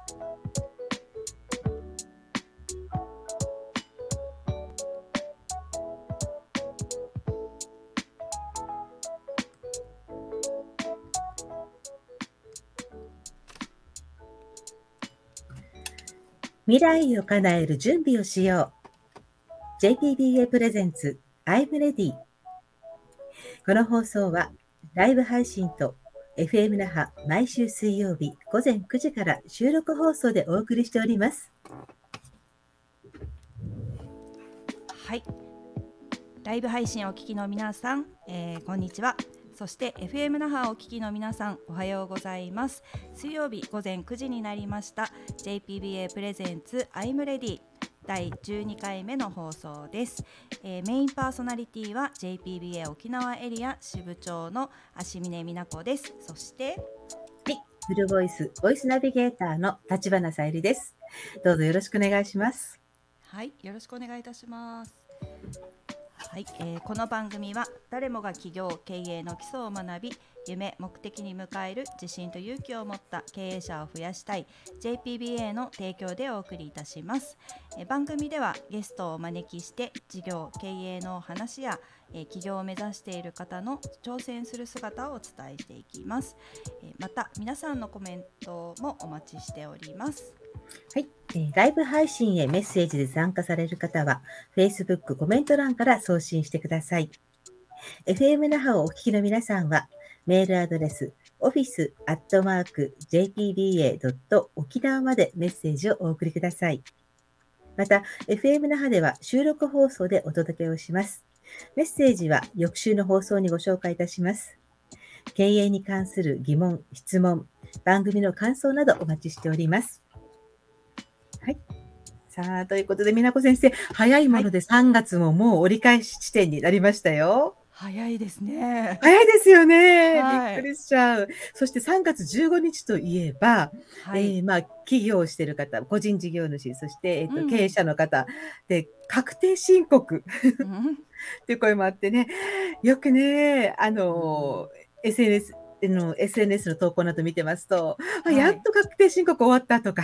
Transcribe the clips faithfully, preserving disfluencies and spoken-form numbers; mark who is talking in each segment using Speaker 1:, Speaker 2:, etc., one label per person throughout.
Speaker 1: 未来を叶える準備をしよう。ジェイピービーエー プレゼンツ I'm Ready。この放送はライブ配信と エフエム 那覇毎週水曜日午前くじから収録放送でお送りしております。
Speaker 2: はい、ライブ配信をお聞きの皆さん、えー、こんにちは。そして エフエム 那覇をお聞きの皆さん、おはようございます。水曜日午前くじになりました ジェイピービーエー プレゼンツ I'm Ready だいじゅうにかいめの放送です。えー、メインパーソナリティは ジェイピービーエー 沖縄エリア支部長の芦峰美奈子です。そして
Speaker 1: はい、フルボイスボイスナビゲーターの立花さゆりです。どうぞよろしくお願いします。
Speaker 2: はい、よろしくお願いいたします。はい、えー、この番組は誰もが起業経営の基礎を学び、夢目的に迎える自信と勇気を持った経営者を増やしたい ジェイピービーエー の提供でお送りいたします。えー、番組ではゲストをお招きして事業経営の話や、えー、起業を目指している方の挑戦する姿をお伝えしていきます。えー、また皆さんのコメントもお待ちしております。
Speaker 1: はい、えー、ライブ配信へメッセージで参加される方は Facebook コメント欄から送信してください。 エフエム 那覇をお聞きの皆さんはメールアドレス オフィス アットマーク ジェイピービーエー ドット 沖縄までメッセージをお送りください。また エフエム 那覇では収録放送でお届けをします。メッセージは翌週の放送にご紹介いたします。経営に関する疑問、質問、番組の感想などお待ちしております。はい。さあ、ということで、美奈子先生、早いものでさんがつももう折り返し地点になりましたよ。
Speaker 2: 早いですね。
Speaker 1: 早いですよね。
Speaker 2: はい、
Speaker 1: びっくりしちゃう。そしてさんがつじゅうごにちといえば、はい、えー、まあ、企業をしている方、個人事業主、そして、えっと、うん、経営者の方で、確定申告、うん、っていう声もあってね、よくね、あの、うん、エスエヌエス、の エスエヌエス の投稿など見てますと、はい、やっと確定申告終わったとか、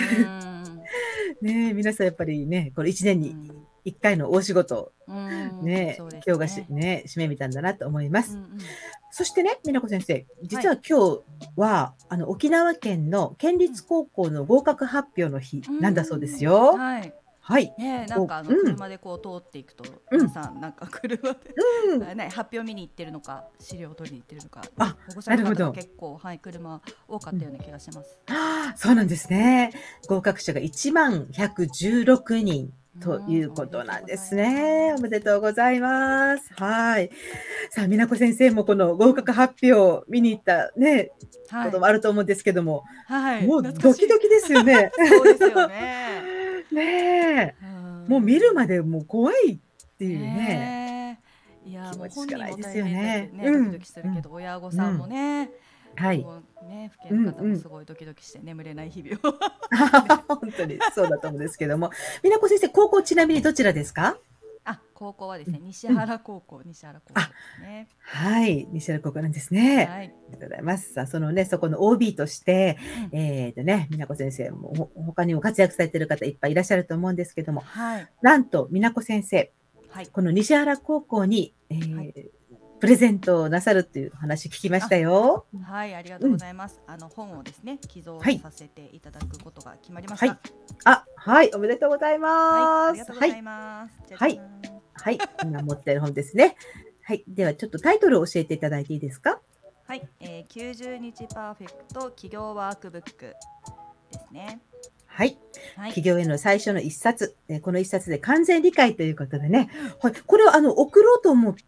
Speaker 1: ね、皆さんやっぱりね、これいちねんにいっかいの大仕事、ね、今日がし、ね、締めみたんだなと思います。うんうん、そしてね、美奈子先生、実は今日は、はい、あの沖縄県の県立高校の合格発表の日なんだそうですよ。
Speaker 2: うん、はい。
Speaker 1: はい、
Speaker 2: ね、なんかあの車でこう通っていくと、うん、皆さんなんか車で、うん、ね、発表見に行ってるのか資料を取りに行ってるのか、
Speaker 1: あ、
Speaker 2: 保護者の方が結構、はい、車多かったような気がします。
Speaker 1: うん、あ、そうなんですね。合格者がいちまんひゃくじゅうろくにんということなんですね。おめでとうございます。はい。さあ、美奈子先生もこの合格発表を見に行ったね、はい、こともあると思うんですけども、はい、もうドキドキですよね。
Speaker 2: そうですよね。
Speaker 1: ねえ、もう見るまでもう怖いっていうね。
Speaker 2: いや、もう本人も大変ですよね。ドキドキするけど、親御さんもね、はい、ね、父兄の方もすごいドキドキして眠れない日々を。
Speaker 1: 本当にそうだと思うんですけども、美奈子先生、高校ちなみにどちらですか？
Speaker 2: あ、高校はですね、西原高校、西原高校ですね。
Speaker 1: はい、西原高校なんですね。はい、ありがとうございます。さあ、そのね、そこの オービー として、うん、えっとね、美奈子先生も他にも活躍されている方いっぱいいらっしゃると思うんですけども、はい、なんと美奈子先生、はい、この西原高校に、えーはい、プレゼントをなさるっていう話聞きましたよ。
Speaker 2: はい、ありがとうございます。うん、あの本をですね、寄贈させていただくことが決まりました。はい、
Speaker 1: あ、はい、おめでとうございます。はい、
Speaker 2: ありがとうございます。
Speaker 1: はい、はい、今持っている本ですね。はい、ではちょっとタイトルを教えていただいていいですか？
Speaker 2: はい、えー、きゅうじゅうにちパーフェクト企業ワークブックですね。
Speaker 1: はい、はい、企業への最初の一冊、この一冊で完全理解ということでね、はい、これはあの送ろうと思った、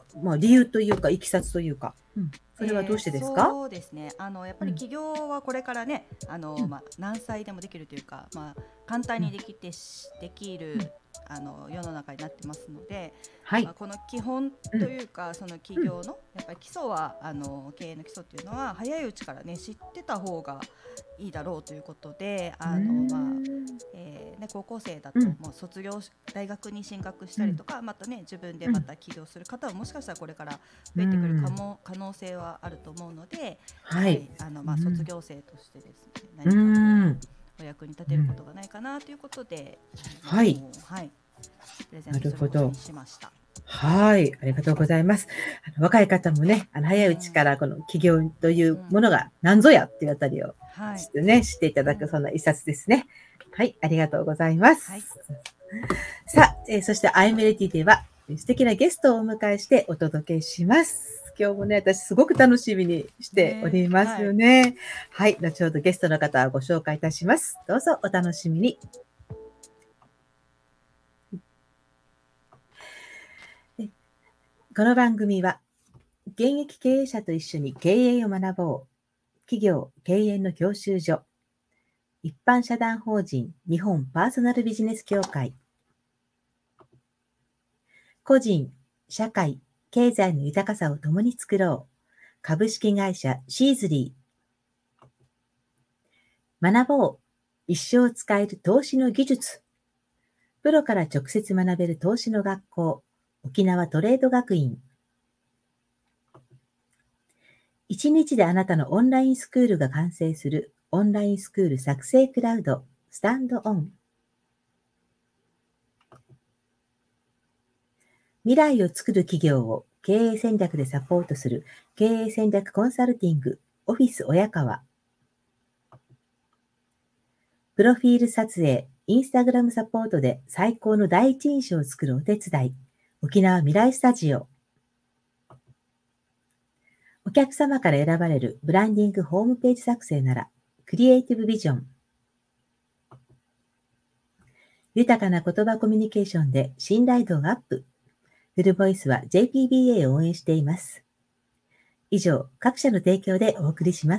Speaker 1: まあ、理由というかいきさつというか、うん、それはどうしてですか？
Speaker 2: えー、そうですね、あのやっぱり企業はこれからね、あの、うん、まあ、何歳でもできるというか、まあ、簡単にできて、うん、できる、うん、あの世の中になってますので、はい、まあ、この基本というか、うん、その企業のやっぱり基礎はあの経営の基礎っていうのは早いうちからね知ってた方がいいだろうということで、あの、まあえーね、高校生だともう卒業、うん、大学に進学したりとか、うん、またね自分でまた起業する方はもしかしたらこれから増えてくるかも、うん、可能性はあると思うので、はい、はい、あのまあ、卒業生としてですね、何かこう、 役に立てることがないかなということで、
Speaker 1: うん、はい、
Speaker 2: はい、プレゼントすることにしました。
Speaker 1: はい、ありがとうございます。あの若い方もね、あの早いうちからこの起業というものが何ぞやっていうあたりを知ってね、はい、知っていただくそんな一冊ですね。はい、ありがとうございます。はい、さあ、えー、そしてアイムレディでは素敵なゲストをお迎えしてお届けします。今日もね、私すごく楽しみにしておりますよね。ね、はい、はい、後ほどゲストの方をご紹介いたします。どうぞお楽しみに。この番組は現役経営者と一緒に経営を学ぼう、企業経営の教習所、一般社団法人日本パーソナルビジネス協会、個人、社会、経済の豊かさを共に作ろう、株式会社シーズリー、学ぼう、一生使える投資の技術、プロから直接学べる投資の学校、沖縄トレード学院、一日であなたのオンラインスクールが完成するオンラインスクール作成クラウドスタンドオン。未来を作る企業を経営戦略でサポートする経営戦略コンサルティングオフィス親川。プロフィール撮影、インスタグラムサポートで最高の第一印象を作るお手伝い、沖縄未来スタジオ。お客様から選ばれるブランディングホームページ作成なら、クリエイティブビジョン。豊かな言葉コミュニケーションで信頼度がアップ。フルボイスは ジェイピービーエー を応援しています。以上、各社の提供でお送りします。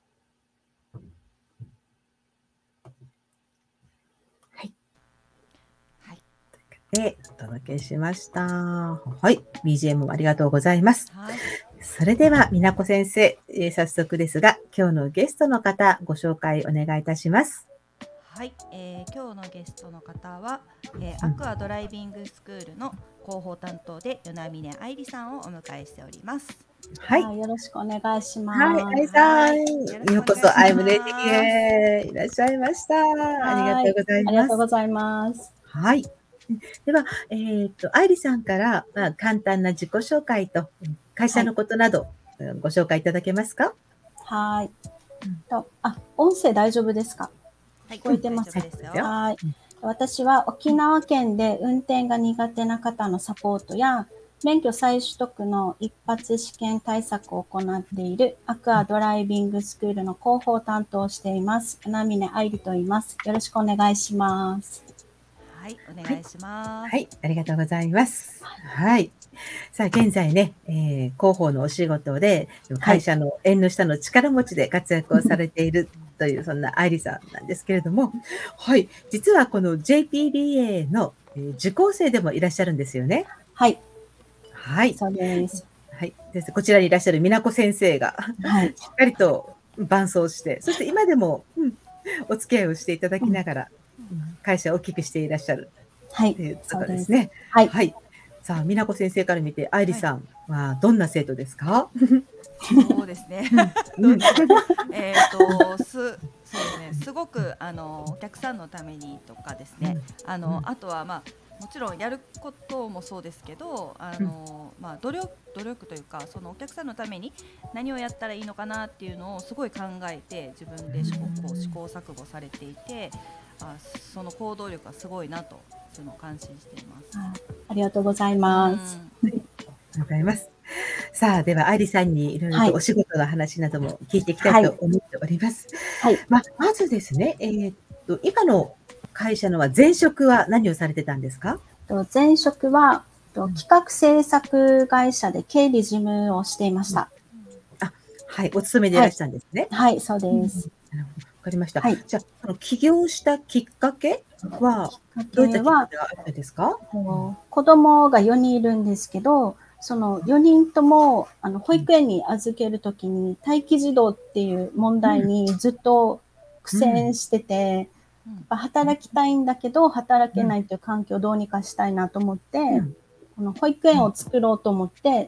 Speaker 1: はい。はい。で、お届けしました。はい。ビージーエム もありがとうございます。はい。それでは、みなこ先生、えー、早速ですが、今日のゲストの方、ご紹介お願いいたします。
Speaker 2: はい、えー、今日のゲストの方は、えー、アクアドライビングスクールの広報担当で与那嶺愛理さんをお迎えしております。
Speaker 1: はい、
Speaker 3: はい、よろしくお願いします。
Speaker 1: はい、愛さん、ようこそアイムレディへいらっしゃいました。ありがとうございます。
Speaker 3: ありがとうございます。
Speaker 1: はい。では、えー、っと、愛理さんから、まあ、簡単な自己紹介と会社のことなど、はい、ご紹介いただけますか？
Speaker 3: はい。と、あ、音声大丈夫ですか？聞こえてますか？はい。私は沖縄県で運転が苦手な方のサポートや免許再取得の一発試験対策を行っているアクアドライビングスクールの広報担当をしています。与那嶺愛理と言います。よろしくお願いします。
Speaker 2: はい、お願いします。
Speaker 1: はい、はい、ありがとうございます。はい。さあ、現在ね、えー、広報のお仕事で、会社の縁の下の力持ちで活躍をされているという、そんな愛理さんなんですけれども、はい、実はこの ジェイピービーエー の、えー、受講生でもいらっしゃるんですよね。
Speaker 3: はい。
Speaker 1: はい。
Speaker 3: そうです。
Speaker 1: はい。です。こちらにいらっしゃる美奈子先生が、はい、しっかりと伴走して、そして今でも、うん、お付き合いをしていただきながら、うん、会社を大きくしていらっしゃるということですね。はい。はい。さあ、美奈子先生から見て、愛理さんはどんな生徒ですか？
Speaker 2: そうですね。えっと、す、そうですね。すごく、あの、お客さんのためにとかですね。あの、あとは、まあ、もちろんやることもそうですけど、あの、まあ、努力、努力というか、そのお客さんのために何をやったらいいのかなっていうのをすごい考えて、自分で試行、試行錯誤されていて、あ、その行動力がすごいなと、その感心しています。
Speaker 3: あ、ありがとうございます。
Speaker 1: ありがとうございます。さあ、では愛理さんにいろいろとお仕事の話なども聞いていきたいと思っております。はい。まあ、まずですね、えー、っと今の会社のは前職は何をされてたんですか？
Speaker 3: 前職は企画制作会社で経理事務をしていました。
Speaker 1: うん、あ、はい、お勤めでいらっしゃるんですね。
Speaker 3: はい、はい、そうです。
Speaker 1: うん、わかりました。はい、じゃあ、その起業したきっかけはどういったきっかけがあったんですか？
Speaker 3: 子供がよにんいるんですけど、そのよにんともあの保育園に預けるときに待機児童っていう問題にずっと苦戦してて、うんうん、働きたいんだけど働けないという環境をどうにかしたいなと思って、うん、この保育園を作ろうと思って、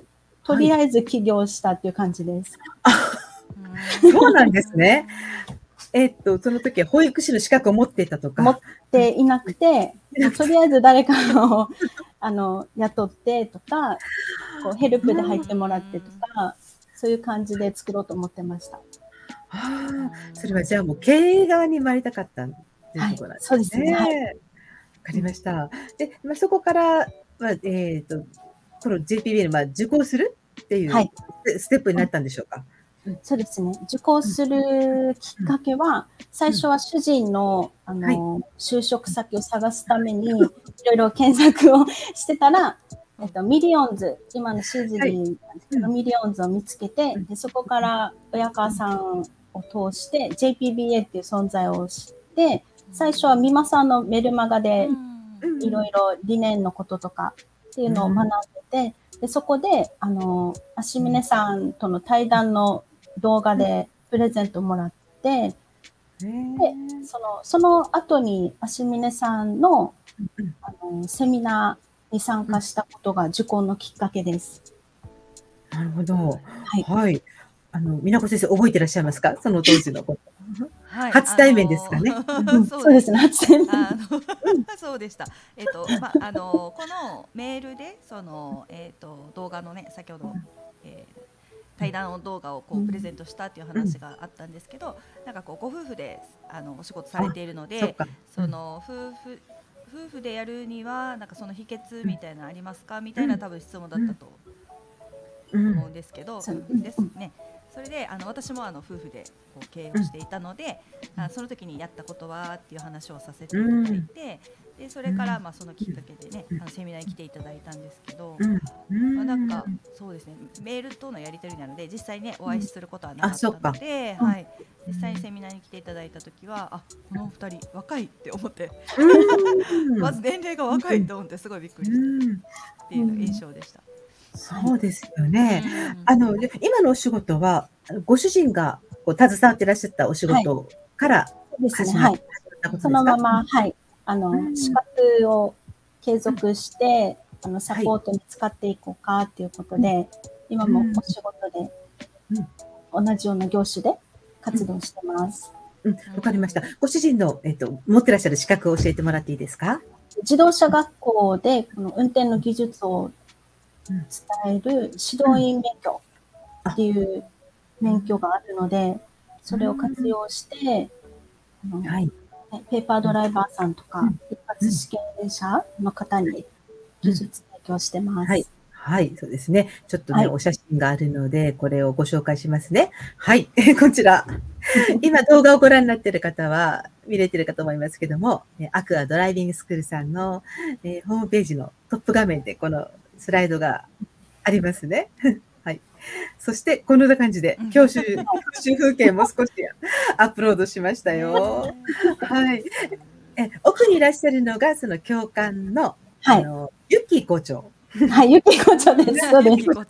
Speaker 3: とりあえず起業したっていう感じです。
Speaker 1: はい、そうなんですね。 えっと、その時は保育士の資格を持っていたとか。
Speaker 3: 持っていなくて、とりあえず誰かをあの雇ってとか、こうヘルプで入ってもらってとか、そういう感じで作ろうと思ってました。
Speaker 1: ああ、それはじゃあもう経営側に回りたかったっていうところなんですね。はい、そうですね。はい、わかりました。で、まあ、そこから、まあ、えっと、この ジェイピービー の、まあ、受講するっていう、はい、ステップになったんでしょうか？
Speaker 3: そうですね。受講するきっかけは、最初は主人の、あの、就職先を探すために、いろいろ検索をしてたら、えっと、ミリオンズ、今のシーズリーなんですけど、ミリオンズを見つけて、でそこから親川さんを通して、ジェイピービーエー っていう存在を知って、最初は美馬さんのメルマガで、いろいろ理念のこととかっていうのを学んでて、でそこで、あの、足峰さんとの対談の動画でプレゼントもらって、で、その、その後に足峰さんの、あの、セミナーに参加したことが受講のきっかけです。
Speaker 1: なるほど。はい。はい。あの、美奈子先生覚えていらっしゃいますか？その当時のこと。はい、初対面ですかね。
Speaker 3: そうですね、初対面。
Speaker 2: そうでした。えっと、まあ、あの、このメールで、その、えっと、動画のね、先ほど、えー対談動画をこうプレゼントしたっていう話があったんですけど、なんかこうご夫婦であのお仕事されているので、その夫婦夫婦でやるにはなんかその秘訣みたいなのありますかみたいな多分質問だったと思うんですけど、ですね。それであの私もあの夫婦でこう経営をしていたので、あその時にやったことはっていう話をさせていただいて、でそれからまあそのきっかけでね、あのセミナーに来ていただいたんですけど、まあ、なんかそうですね、メールとのやり取りなので実際ねお会いすることはなかったので、はい、実際にセミナーに来ていただいた時は、あ、このふたり若いって思って、まず年齢が若いと思ってすごいびっくりしたっていう印象でした。
Speaker 1: そうですよね。あの、今のお仕事は、ご主人がこう携わっていらっしゃったお仕事から始まったことですか？
Speaker 3: そのまま、はい。あの、資格を継続して、あの、サポートに使っていこうかっていうことで、今もお仕事で、同じような業種で活動してます。
Speaker 1: うん、わかりました。ご主人の、えっと、持ってらっしゃる資格を教えてもらっていいですか？
Speaker 3: 自動車学校で、この運転の技術を伝える指導員免許っていう免許があるので、それを活用して、はい、ペーパードライバーさんとか、一発試験者の方に技術提供してます。
Speaker 1: はい、はい、そうですね。ちょっとね、はい、お写真があるので、これをご紹介しますね。はい、こちら。今動画をご覧になっている方は見れてるかと思いますけども、アクアドライビングスクールさんの、えー、ホームページのトップ画面でこのスライドがありますね。はい。そして、こんな感じで、教習、教習風景も少しアップロードしましたよ。はい。え、奥にいらっしゃるのが、その教官の、はい、あの、ユッキー校長。
Speaker 3: はい、ユキ校長です。そうです。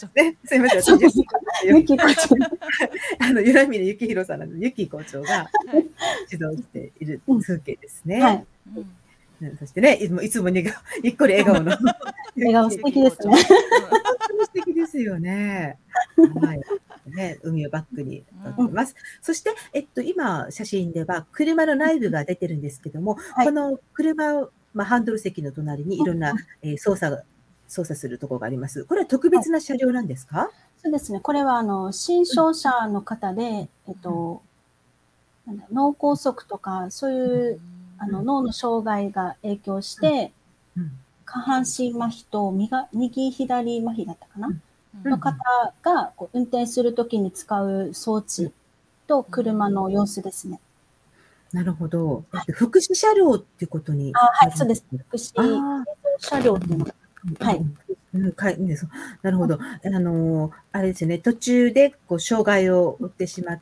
Speaker 1: ね、すみません。
Speaker 3: ユキ校長。
Speaker 1: あの、ゆらみのゆきひろさんのユキ校長が指導している風景ですね。はい。そしてね、いつも、いつもにが、にっこり笑顔の。
Speaker 3: 笑顔素敵ですね。
Speaker 1: 素敵ですよね。はい。ね、海をバックに撮ってます。そして、えっと、今、写真では、車の内部が出てるんですけども、この車を、まあ、ハンドル席の隣にいろんな、えー、操作が、操作するところがあります。これは特別な車両なんですか？
Speaker 3: そうですね。これは、あの、新商社の方で、えっと、なんだ脳梗塞とか、そういう、あの、脳の障害が影響して、下半身麻痺と右左麻痺だったかな、の方がこう運転するときに使う装置と車の様子ですね。
Speaker 1: なるほど。福祉車両っていうことに。
Speaker 3: あ、はい、そうです。福祉車両っていうのが。はい。
Speaker 1: うん、かいです。なるほど。あの、あれですよね、途中でこう障害を負ってしまって、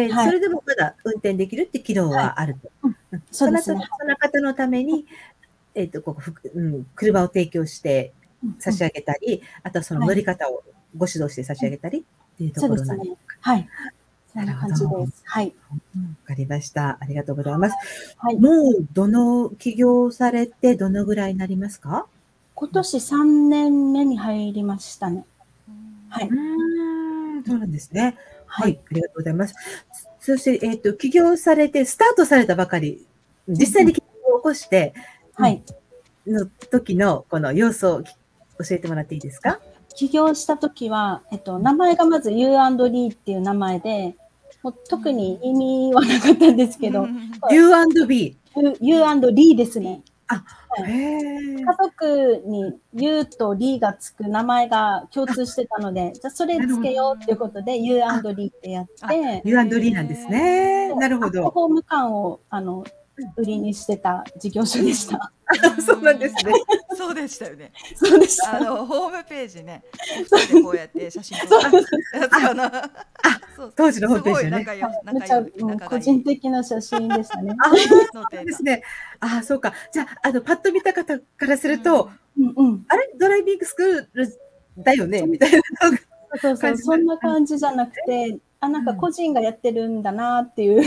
Speaker 1: はい、それでもまだ運転できるって機能はあると。はい、そうですね。その方のために、えっと、こう、うん、車を提供して差し上げたり、うん、あとはその乗り方をご指導して差し上げたりっていうところなんですか。
Speaker 3: はい。そんな感じです。はい。
Speaker 1: わかりました。ありがとうございます。はい、もう、どの起業されてどのぐらいになりますか？
Speaker 3: 今年さんねんめに入りましたね。はい。
Speaker 1: うん、そうなんですね。はい、はい、ありがとうございます。 そして、えっと、起業されて、スタートされたばかり、実際に起業を起こして、
Speaker 3: はい。
Speaker 1: の時のこの様子を教えてもらっていいですか？
Speaker 3: 起業した時は、えっと、名前がまず ユーアンドリー っていう名前で、もう特に意味はなかったんですけど、
Speaker 1: ユーアンドビ
Speaker 3: ー。ユーアンドリー ですね。
Speaker 1: あ、はい、へ
Speaker 3: 家族に ユー と リー がつく名前が共通してたので、じゃあそれつけようっていうことで ユーアンドリー ってやって、
Speaker 1: ユーアンドリー なんですね。なるほど。
Speaker 3: アットホーム感をあの売りにしてた事業所でした。
Speaker 1: そうなんですね。
Speaker 2: そうでしたよね。
Speaker 3: そうでした。
Speaker 2: あのホームページね、お二人でこうやって写真撮ったやつかな。
Speaker 1: 当時のホームページね。
Speaker 3: めちゃ個人的な写真でしたね。
Speaker 1: あ、そうですね。あ、そうか。じゃあ、あのパッと見た方からすると、
Speaker 3: うんうん、
Speaker 1: あれドライビングスクールだよねみたいな。
Speaker 3: そうそう、そんな感じじゃなくて、あ、なんか個人がやってるんだなっていう。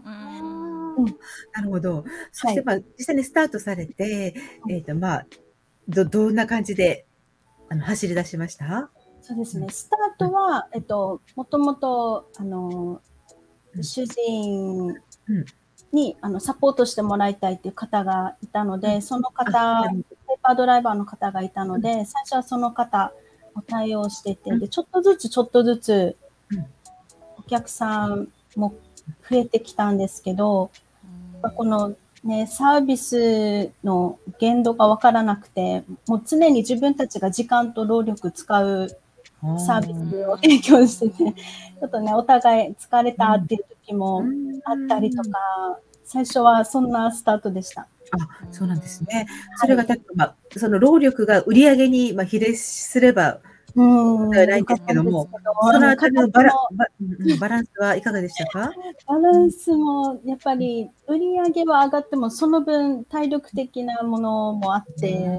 Speaker 1: なるほど。そして、まあ、実際にスタートされて、えっと、まあ、ど、どんな感じで、あの、走り出しました？
Speaker 3: そうですね。スタートは、えっと、もともと、あの、主人に、あの、サポートしてもらいたいっていう方がいたので、その方、ペーパードライバーの方がいたので、最初はその方を対応してて、で、ちょっとずつちょっとずつ、お客さんも増えてきたんですけど、このね、サービスの限度が分からなくて、もう常に自分たちが時間と労力使うサービスを提供してて、ちょっとね、お互い疲れたっていう時もあったりとか、最初はそんなスタートでした。
Speaker 1: あ、そうなんですね。それが、まあ、その労力が売り上げに、まあ、比例すれば、
Speaker 3: うん、
Speaker 1: ないんですけども、そのあたりのバラバランスはいかがでしたか？
Speaker 3: バランスもやっぱり売り上げは上がっても、その分体力的なものもあって、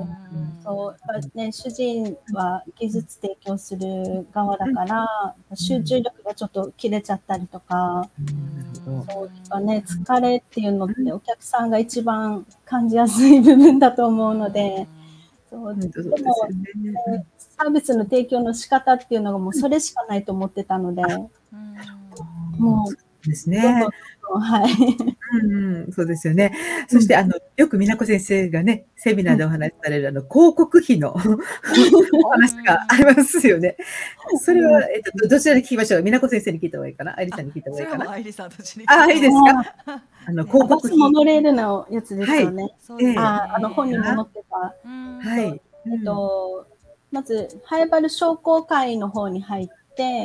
Speaker 3: そう、ね、主人は技術提供する側だから、集中力がちょっと切れちゃったりとか、そうね、疲れっていうのってお客さんが一番感じやすい部分だと思うので、そうでも、サービスの提供の仕方っていうのがもうそれしかないと思ってたので、もう
Speaker 1: ですね。
Speaker 3: はい。
Speaker 1: うんうん、そうですよね。そして、あの、よく美奈子先生がね、セミナーでお話しされる、あの、広告費のお話がありますよね。それは、えっと、どちらで聞きましょう？美奈子先生に聞いた方がいいかな？愛理さんに聞いた方がいいかな？
Speaker 2: 愛理さんたちに。
Speaker 1: あ、いいですか？あの、広告費。
Speaker 3: モノレールのやつですよね。あ、あの、本にも載ってた。
Speaker 1: はい。
Speaker 3: えっと、まず、ハイバル商工会の方に入って、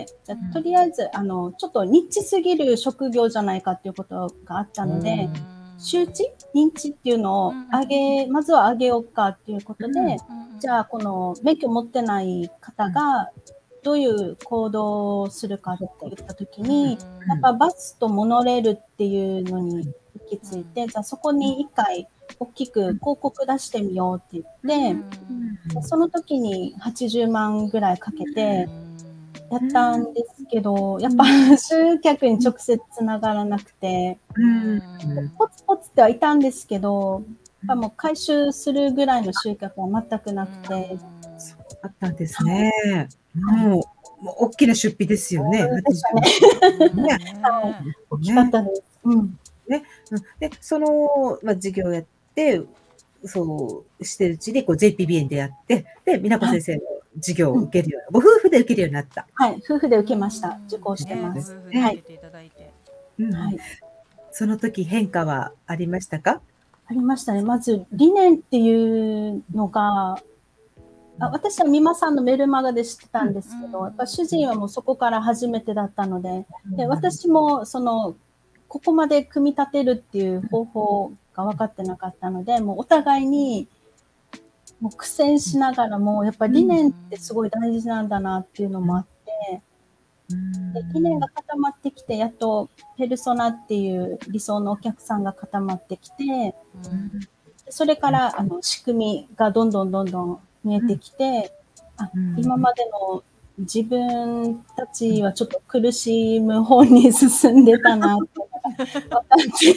Speaker 3: じゃとりあえず、あの、ちょっとニッチすぎる職業じゃないかっていうことがあったので、周知認知っていうのを上げ、まずは上げようかっていうことで、じゃあ、この免許持ってない方が、どういう行動をするかって言ったときに、やっぱバスとモノレールっていうのに行き着いて、じゃあそこに一回大きく広告出してみようって言って、その時にはちじゅうまんぐらいかけてやったんですけど、やっぱ集客に直接つながらなくて、ポツポツってはいたんですけど、やっぱもう回収するぐらいの集客は全くなくて。
Speaker 1: そうだったんですね。もう、もう大きな出費ですよね。
Speaker 3: 大きかったです。うん。
Speaker 1: ね、で、その、まあ、授業をやって、そうしてるうちに、こう、ジェイピービー に出会って、で、美奈子先生の授業を受けるような、ご夫婦で受けるようになった。
Speaker 3: はい、夫婦で受けました。受講してます。はい。
Speaker 1: その時変化はありましたか？
Speaker 3: ありましたね。まず、理念っていうのが、あ、私は美馬さんのメルマガで知ってたんですけど、やっぱ主人はもうそこから初めてだったので、で、私もその、ここまで組み立てるっていう方法が分かってなかったので、もうお互いに、もう苦戦しながらも、やっぱり理念ってすごい大事なんだなっていうのもあって、で理念が固まってきて、やっとペルソナっていう理想のお客さんが固まってきて、それからあの仕組みがどんどんどんどん見えてきて、あ、今までの自分たちはちょっと苦しむ方に進んでたなって分かって。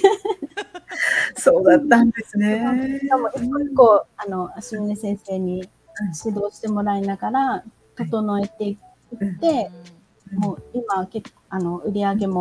Speaker 1: そうだったんですね。
Speaker 3: しかも一個一個、あの、足峰先生に指導してもらいながら、整えていって、もう今、結構、あの、売り上げも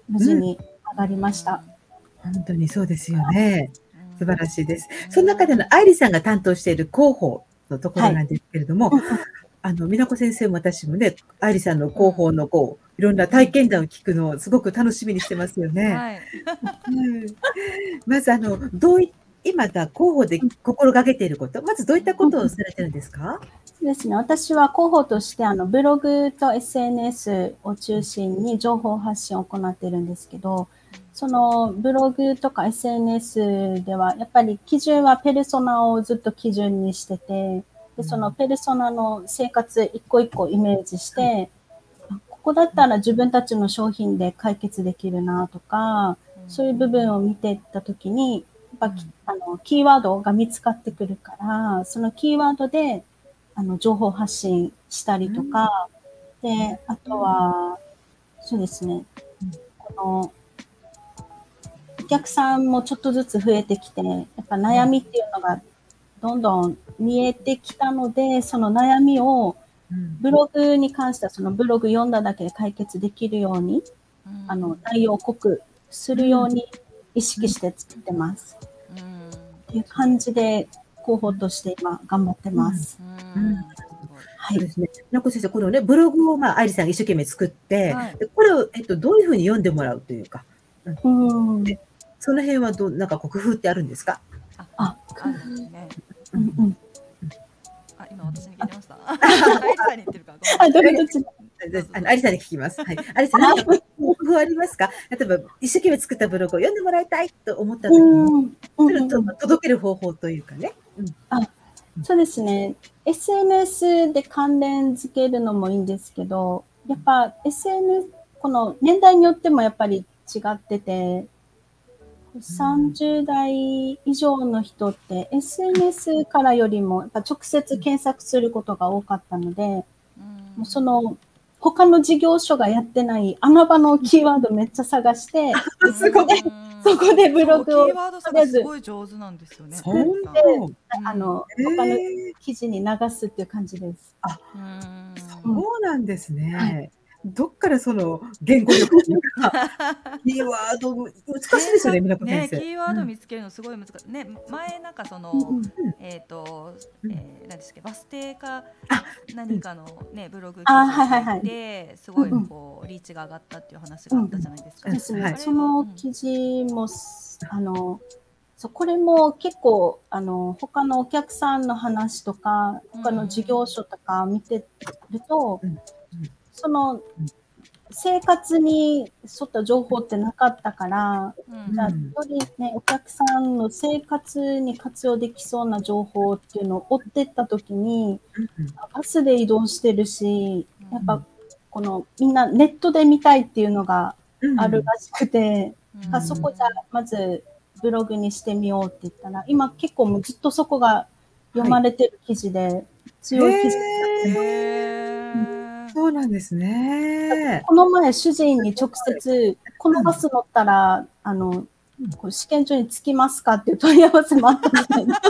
Speaker 3: 無事に上がりました。
Speaker 1: うん、本当にそうですよね。素晴らしいです。その中での愛理さんが担当している広報のところなんですけれども、はい、あの、美奈子先生も私もね、愛理さんの広報のこう、いろんな体験談を聞くのをすごく楽しみにしてますよね。はい。うん、まず、あの、どうい今が広報で心がけていること、まずどういったことをされてるんですか？
Speaker 3: そうですね。私は広報として、あの、ブログと エスエヌエス を中心に情報発信を行っているんですけど、そのブログとか エスエヌエス では、やっぱり基準はペルソナをずっと基準にしてて、で、そのペルソナの生活一個一個イメージして、ここだったら自分たちの商品で解決できるなとか、そういう部分を見ていったときに、やっぱあのキーワードが見つかってくるから、そのキーワードであの情報発信したりとか、で、あとは、そうですね、このお客さんもちょっとずつ増えてきて、やっぱ悩みっていうのがどんどん見えてきたので、その悩みをブログに関してはそのブログ読んだだけで解決できるように、うん、あの内容を濃くするように意識して作ってます。うん、っていう感じで広報として今頑張ってます。うんうん、
Speaker 1: はい。そうですね。なこ先生、このね、ブログをまあ、愛理さんが一生懸命作って、はい、でこれを、えっと、どういうふうに読んでもらうというか、うん、でその辺はどう、なんかこう工夫ってあるんですか？
Speaker 2: あ、あ、あるんですね。うんうん。あ、今私に聞いてました。愛理さんに言ってるか。
Speaker 3: あ、どれどっち？
Speaker 1: あの、愛理さんに聞きます。はい。愛理さん、何か工夫ありますか？例えば、一生懸命作ったブログを読んでもらいたいと思った時に、それを届ける方法というかね。
Speaker 3: うん、あ、そうですね。エスエヌエス で関連付けるのもいいんですけど、やっぱ エスエヌエス、この年代によってもやっぱり違ってて、さんじゅう代以上の人って エスエヌエス からよりもやっぱ直接検索することが多かったので、もうその他の事業所がやってない穴場のキーワードめっちゃ探して、そこで、そこでブログを
Speaker 2: キーワード探しすごい上手なんですよね。
Speaker 3: 作って、あの、他の記事に流すっていう感じです。
Speaker 1: あ、そうなんですね。はい、どっからその言語力というか、キーワード、難しいですよね、
Speaker 2: ね、ね、キーワード見つけるのすごい難しい。ね、前なんかその、うん、えっ、ー、と、えー、何ですか、バス停か何かのね、ブログ記事で、すごいこう、リーチが上がったっていう話があったじゃないですか。
Speaker 3: ですね。その記事も、あの、そう、これも結構、あの、他のお客さんの話とか、他の事業所とか見てると、うんうん、その、生活に沿った情報ってなかったから、うん、じゃあよりね、お客さんの生活に活用できそうな情報っていうのを追ってったときに、うん、バスで移動してるし、やっぱこのみんなネットで見たいっていうのがあるらしくて、うん、あそこじゃあまずブログにしてみようって言ったら、今結構もうずっとそこが読まれてる記事で、はい、強い記事になってます。
Speaker 1: そうなんですね。
Speaker 3: この前、主人に直接、このバス乗ったら、あの、試験所に着きますかっていう問い合わせもあったみたいな。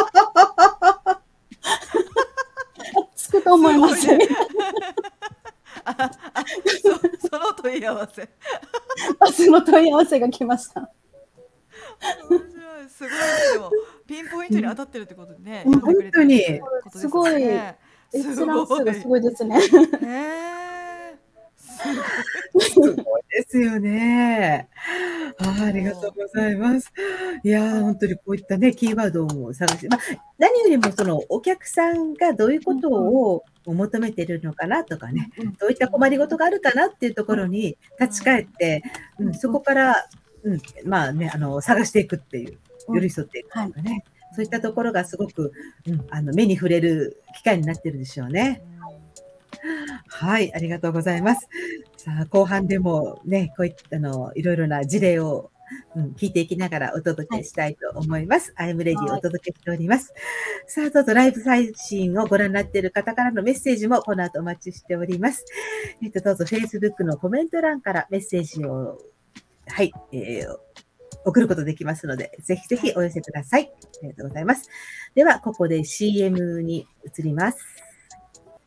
Speaker 3: 着くと思いますね。
Speaker 2: ああそ, その問い合わせ。
Speaker 3: バスの問い合わせが来ました。
Speaker 2: 面白い。すごいね。でも、ピンポイントに当たってるってことでね。
Speaker 1: うん、本当に。
Speaker 3: すごい。閲覧数がすごいですね。
Speaker 2: へえ。
Speaker 1: すごいですよね。あ, ありがとうございます。いや本当にこういったね、キーワードを探して、まあ、何よりもそのお客さんがどういうことを求めているのかなとかね、どういった困りごとがあるかなっていうところに立ち返って、うん、そこから、うん、まあね、あの、探していくっていう、寄り添っていくとかね。はいそういったところがすごく、うん、あの目に触れる機会になってるでしょうね。はい、ありがとうございます。さあ、後半でもね、こういったあのいろいろな事例を、うん、聞いていきながらお届けしたいと思います。はい、アイムレディをお届けしております。さあ、どうぞライブ配信をご覧になっている方からのメッセージもこの後お待ちしております。えっと、どうぞ Facebook のコメント欄からメッセージを、はい、えー送ることできますので、ぜひぜひお寄せください。ありがとうございます。では、ここで シーエム に移ります。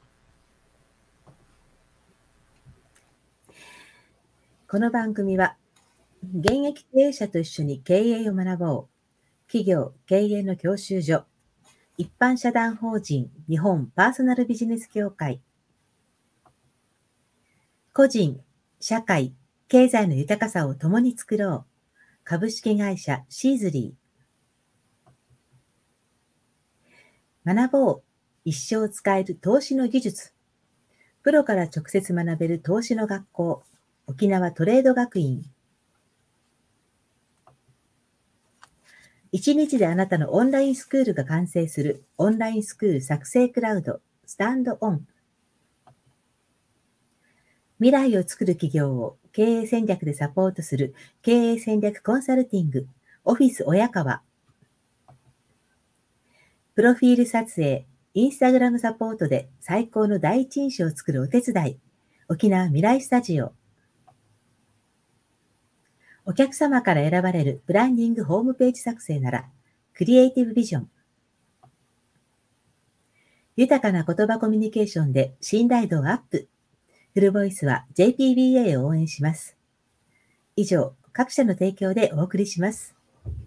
Speaker 1: この番組は、 現役経営者と一緒に経営を学ぼう。企業経営の教習所。一般社団法人日本パーソナルビジネス協会。個人、社会、経済の豊かさを共に作ろう。株式会社シーズリー。学ぼう。一生使える投資の技術。プロから直接学べる投資の学校。沖縄トレード学院。一日であなたのオンラインスクールが完成するオンラインスクール作成クラウドスタンドオン。未来を作る企業を経営戦略でサポートする経営戦略コンサルティングオフィス親川。プロフィール撮影、インスタグラムサポートで最高の第一印象を作るお手伝い。沖縄未来スタジオ。お客様から選ばれるブランディングホームページ作成なら、クリエイティブビジョン。豊かな言葉コミュニケーションで信頼度をアップ。フルボイスは ジェイピービーエー を応援します。以上、各社の提供でお送りします。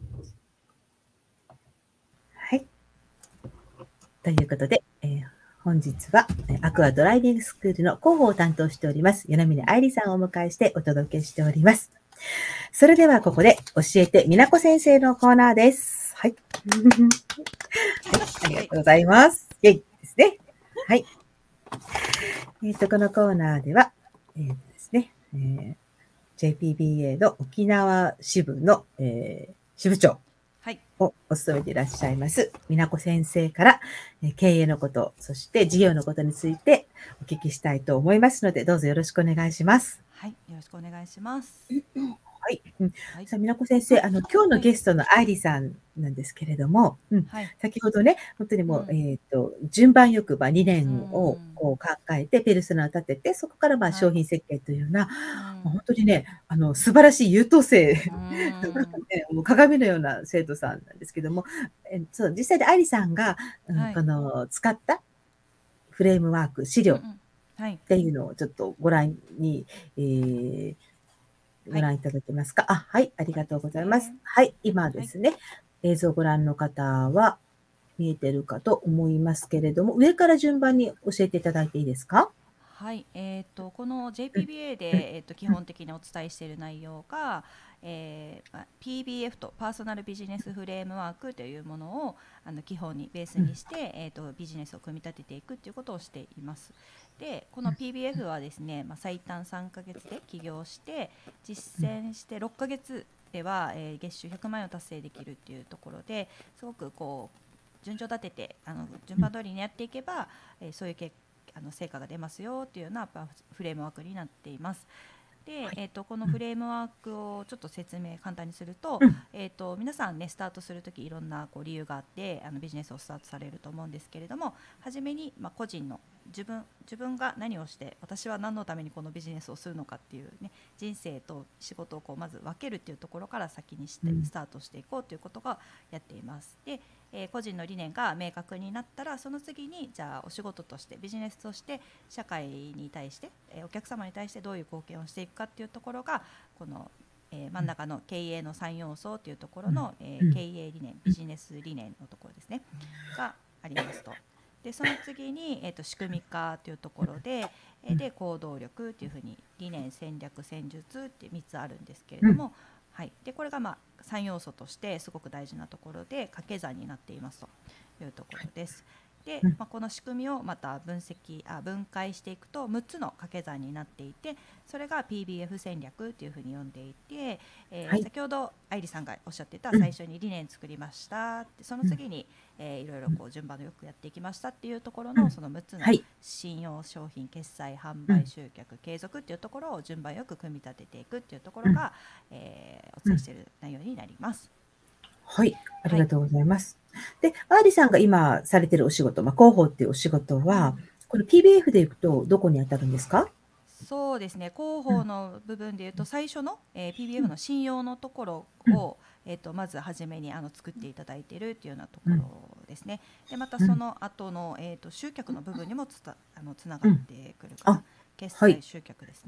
Speaker 1: はい。ということで、えー、本日はアクアドライビングスクールの広報を担当しております、与那峰愛理さんをお迎えしてお届けしております。それではここで教えてみなこ先生のコーナーです。はい。はい、ありがとうございます。イェイですね。はい。えっと、このコーナーでは、えー、ですね、えー、ジェイピービーエー の沖縄支部の、えー、支部長をお務めていらっしゃいます、みなこ先生から、えー、経営のこと、そして事業のことについてお聞きしたいと思いますので、どうぞよろしくお願いします。
Speaker 2: はい、よろしくお願いします。
Speaker 1: はい。うん、はい、さあ、みなこ先生、あの、今日のゲストの愛理さんなんですけれども、うん、はい、先ほどね、本当にもう、うん、えっと、順番よく、まあ、理念をこう考えて、ペルソナを立てて、そこからまあ商品設計というような、はい、まあ、本当にね、あの、素晴らしい優等生、ね、もう鏡のような生徒さんなんですけども、えそう、実際で愛理さんが、うん、はい、この、使ったフレームワーク、資料っていうのをちょっとご覧に、えーご覧いただけますか。はい、あ、はい、ありがとうございます。はい、今ですね、はい、映像をご覧の方は見えてるかと思いますけれども、上から順番に教えていただいていいですか。
Speaker 2: はい、えーと、この ジェイピービーエー で、えーと、基本的にお伝えしている内容が、えー、ピービーエフ とパーソナルビジネスフレームワークというものをあの基本にベースにして、えーと、ビジネスを組み立てていくということをしています。でこの ピービーエフ はですね、まあ、最短さんかげつで起業して実践してろっかげつでは、えー、月収ひゃくまんえんを達成できるっていうところですごくこう順序立ててあの順番通りにやっていけば、えー、そういう結果あの成果が出ますよっていうようなフレームワークになっています。で、えー、とこのフレームワークをちょっと説明簡単にすると、えー、と皆さんねスタートするときいろんなこう理由があってあのビジネスをスタートされると思うんですけれども、初めに、まあ、個人の自分自分が何をして私は何のためにこのビジネスをするのかっていう、ね、人生と仕事をこうまず分けるっていうところから先にしてスタートしていこうということがやっています。でえー、個人の理念が明確になったらその次にじゃあお仕事としてビジネスとして社会に対して、えー、お客様に対してどういう貢献をしていくかっていうところがこの、えー、真ん中の経営のさん要素というところの、えー、経営理念ビジネス理念のところですねがありますと。でその次に、えー、と仕組み化というところで、えー、で行動力というふうに理念戦略戦術ってみっつあるんですけれども、はい、でこれがまあさん要素としてすごく大事なところで掛け算になっていますというところです。で、まあ、この仕組みをまた分析あ分解していくとむっつの掛け算になっていて、それが ピービーエフ 戦略というふうに呼んでいて、えーはい、先ほど愛理さんがおっしゃってた最初に理念作りましたって、その次に、えー、いろいろこう順番のよくやっていきましたっていうところのそのむっつの信用商品決済販売集客継続っていうところを順番よく組み立てていくっていうところが、えー、お伝えしている内容になります。
Speaker 1: はい、ありがとうございます。はい、で、愛理さんが今されているお仕事、まあ、広報っていうお仕事は、うん、この ピービーエフ でいくとどこに当たるんですか？
Speaker 2: そうですね、広報の部分でいうと最初の、えー、ピービーエフ の信用のところを、うん、えー、とまず初めにあの作っていただいているというようなところですね。でまたその後の、えー、と集客の部分にもつたあのつながってくるかな、うん、決済集客ですね。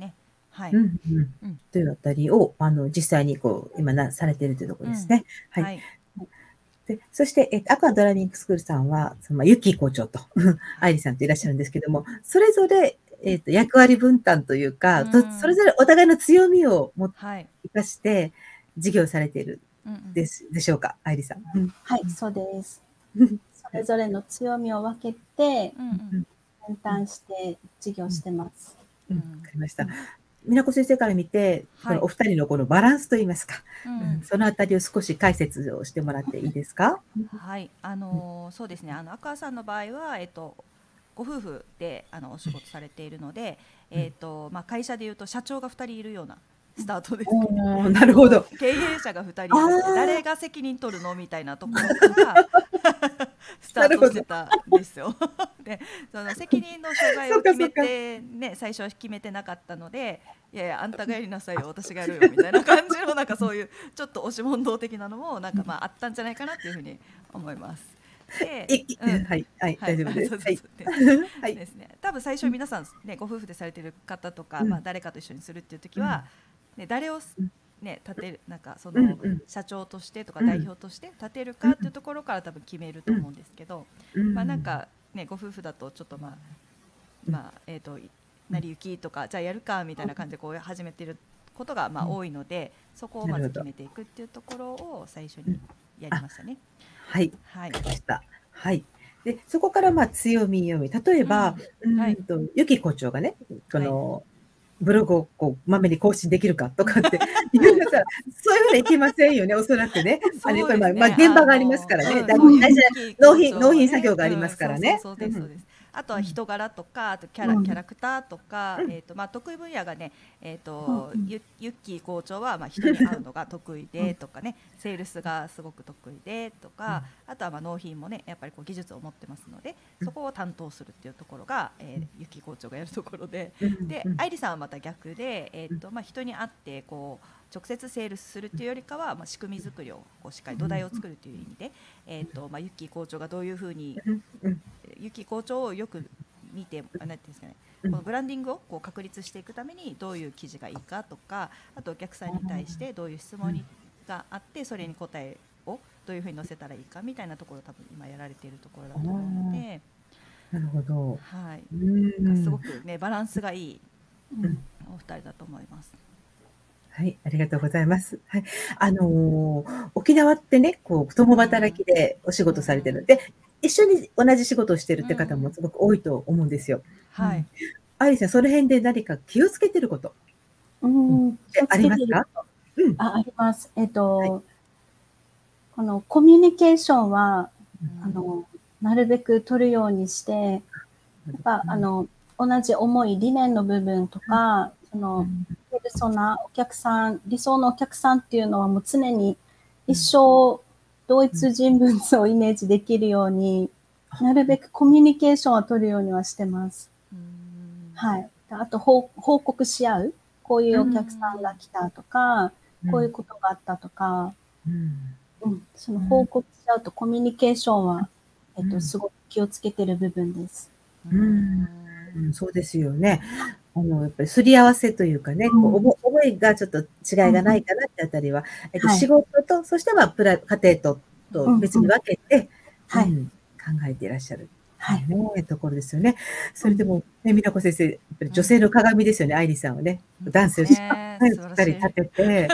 Speaker 2: はい。
Speaker 1: うんうんうん、というあたりを、あの、実際にこう、今なされているというところですね。うん、はい。はい、で、そして、えっと、アクアドライビングスクールさんは、その、ユッキー校長と、愛理さんといらっしゃるんですけども、それぞれ、えっと、役割分担というか、とそれぞれお互いの強みをも、はい、生かして、事業されているです、でしょうか、愛理さん。
Speaker 3: はい、そうです。それぞれの強みを分けて、分担して事業してます。
Speaker 1: うん、わかりました。美奈子先生から見て、このお二人のこのバランスといいますか、うん、そのあたりを少し解説をしてもらっていいですか。
Speaker 2: はい、あのー、そうですね。あのアクアさんの場合は、えっとご夫婦であのお仕事されているので、えっとまあ会社でいうと社長がふたりいるようなスタートですね。
Speaker 1: なるほど。
Speaker 2: 経営者がふたりいて、誰が責任取るのみたいなところからスタートしてたんですよ。で、その責任の所在を決めてね、最初は決めてなかったので、いやいやあんたがやりなさいよ、私がやるよみたいな感じのなんかそういうちょっと押し問答的なのもなんかまああったんじゃないかなっていうふうに思います。
Speaker 1: で、うん、はいはい大丈夫です。
Speaker 2: はい。ですね。多分最初皆さんねご夫婦でされてる方とか、まあ誰かと一緒にするっていう時は。ね、誰を、ね、立てるなんかその社長としてとか代表として立てるかっていうところから多分決めると思うんですけど、まあなんかねご夫婦だとちょっとまあまあえっと成り行きとかじゃあやるかみたいな感じでこう始めてることがまあ多いので、そこをまず決めていくっていうところを最初にやりましたね。
Speaker 1: はいはいはい。でそこからまあ強み弱み、例えば、うん、うんとゆき校長がねこの、はい、ブログをこうまめに更新できるかとかっていうのさ、そういうふうにいけませんよね、おそらくね。あのやっぱりまあ、まあ、現場がありますからね。大事な納品納品作業がありますからね。
Speaker 2: そうですそうです。あとは人柄とか、あとキャラ、うん、キャラクターとか、うん、えっ、ー、とまあ得意分野がね、えっ、ー、と、うん、ゆユッキー校長はまあ人に会うのが得意でとかね、セールスがすごく得意でとか、あとはまあ納品もねやっぱりこう技術を持ってますので、そこを担当するっていうところが、えー、ユッキー校長がやるところで、で愛理さんはまた逆で、えっ、ー、とまあ人に会ってこう直接セールスするというよりかは、まあ、仕組み作りをこうしっかり土台を作るという意味で、えーとまあ、ユッキー校長がどういうふうにユッキー校長をよく見て何て言うんですかね、このブランディングをこう確立していくためにどういう記事がいいかとか、あとお客さんに対してどういう質問があってそれに答えをどういうふうに載せたらいいかみたいなところを多分今やられているところだと思うので、
Speaker 1: なるほど、
Speaker 2: はい、すごくねバランスがいいお二人だと思います。
Speaker 1: はい、ありがとうございます。はい、あのー、沖縄ってね、こう共働きでお仕事されてるんで、うん、一緒に同じ仕事をしてるって方もすごく多いと思うんですよ。
Speaker 2: うん、はい。
Speaker 1: 愛理さん、その辺で何か気をつけてること、
Speaker 3: うん、
Speaker 1: ってありますか？
Speaker 3: うん、あ、あります。えっと、はい、このコミュニケーションは、うん、あのなるべく取るようにして、やっぱ、うん、あの同じ思い理念の部分とか、うん、そのペルソナ、お客さん、理想のお客さんっていうのはもう常に一生同一人物をイメージできるように、なるべくコミュニケーションを取るようにはしてます。はい。あと報告し合う。こういうお客さんが来たとか、こういうことがあったとか、うん、その報告し合うとコミュニケーションは、えっと、すごく気をつけてる部分です。
Speaker 1: うんうん、そうですよね。あの、やっぱりすり合わせというかね、うん、こう思いがちょっと違いがないかなってあたりは、うん、えっと、はい、仕事と、そしてはプラ家庭とと別に分けて、うんうん、考えていらっしゃる、はいね、ところですよね。それでも、ね、美奈子先生、やっぱり女性の鏡ですよね、愛理さんはね。男性をしっかり立てて。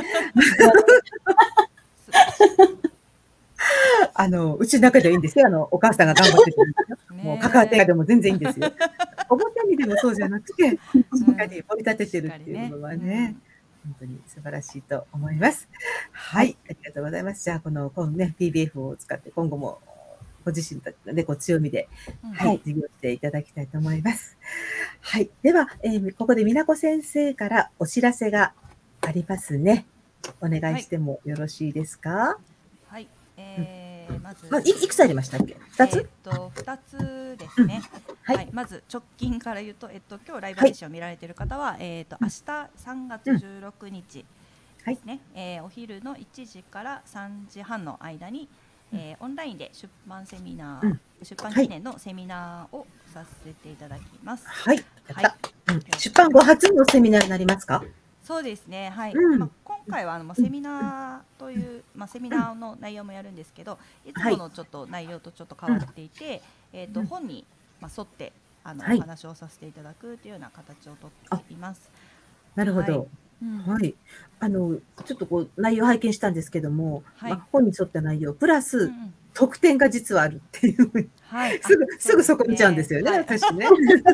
Speaker 1: あの、うちの中ではいいんですよ。あの、お母さんが頑張ってくれるんですよ。もう関わってでも全然いいんですよ。表にでもそうじゃなくて、しっかり盛り立ててるっていうのはね、本当に素晴らしいと思います。はい、ありがとうございます。じゃあ、この、このね、ピービーエフ を使って今後もご自身たちのね、こう強みで、はい、授業していただきたいと思います。はい。では、えー、ここで美奈子先生からお知らせがありますね。お願いしてもよろしいですか？
Speaker 2: はい。えー、まず、
Speaker 1: まあ、い, いくつありましたっけ？ふたつ？
Speaker 2: えっと、ふたつですね。うん、はい、はい。まず直近から言うと、えっと、今日ライブ配信を見られている方は、はい、えっと、明日さんがつじゅうろくにちですね。うん、えー、お昼のいちじからさんじはんの間に、えー、オンラインで出版セミナー、うん、出版記念のセミナーをさせていただきます。
Speaker 1: はい。はい。うん、出版後初のセミナーになりますか？
Speaker 2: そうですね。はい。うん、まあ、今回はあのセミナーという、まあ、セミナーの内容もやるんですけど、いつものちょっと内容とちょっと変わっていて、はい、えっ、ー、と本にまあ沿ってあの、はい、お話をさせていただくというような形をとっています。
Speaker 1: なるほど。はい。うん、はい、あのちょっとこう内容を拝見したんですけども、はい、まあ、本に沿った内容プラス、うん、特典が実はあるっていう、はい、すぐすぐそこ見ちゃうんですよね、はい、私ね。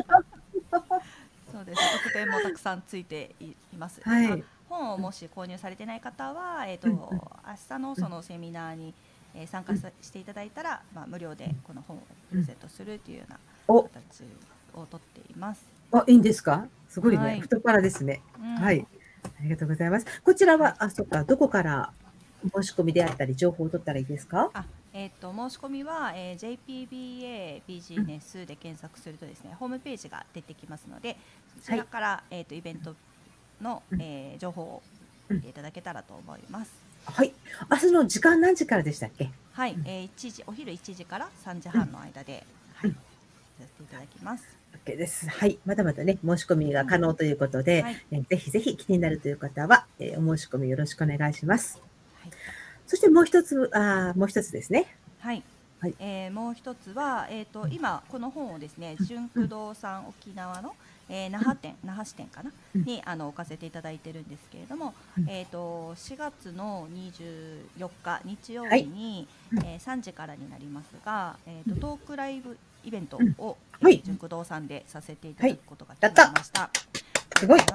Speaker 2: そうです。特典もたくさんついています。はい、本をもし購入されてない方は、えっ、ー、と、うん、明日のそのセミナーに、えー、参加さ、うん、していただいたら、まあ無料でこの本をプレゼントするというような形をとっています。
Speaker 1: あ、いいんですか？すごいね、はい、太っ腹ですね、うん。はい。ありがとうございます。こちらは、はい、あ、そっか、どこから申し込みであったり情報を取ったらいいですか？
Speaker 2: あ、えっ、ー、と申し込みは、えー、ジェイピービーエー ビジネスで検索するとですね、うん、ホームページが出てきますので、そちらから、はい、えっ、ー、とイベントの、えー、情報を見ていただけたらと思います。
Speaker 1: はい。明日の時間何時からでしたっけ？
Speaker 2: はい、えー、いちじ、お昼いちじからさんじはんの間で、うん、はい、させていただきます。
Speaker 1: OK です。はい。まだまだね、申し込みが可能ということで、うん、はい、えー、ぜひぜひ気になるという方は、えー、お申し込みよろしくお願いします。はい、そしてもう一つ、あもう一つですね。
Speaker 2: はい。はい、えー、もう一つは、えーと、今この本をですね、純駆動さん沖縄の、えー、那覇店、那覇支店かな、にあの置かせていただいてるんですけれども、えーと、しがつのにじゅうよっか日曜日に、はい、えー、さんじからになりますが、えーと、トークライブイベントを、うん、はい、純駆動さんでさせていただくことが決まりました。はい、
Speaker 1: すごい。
Speaker 2: はい。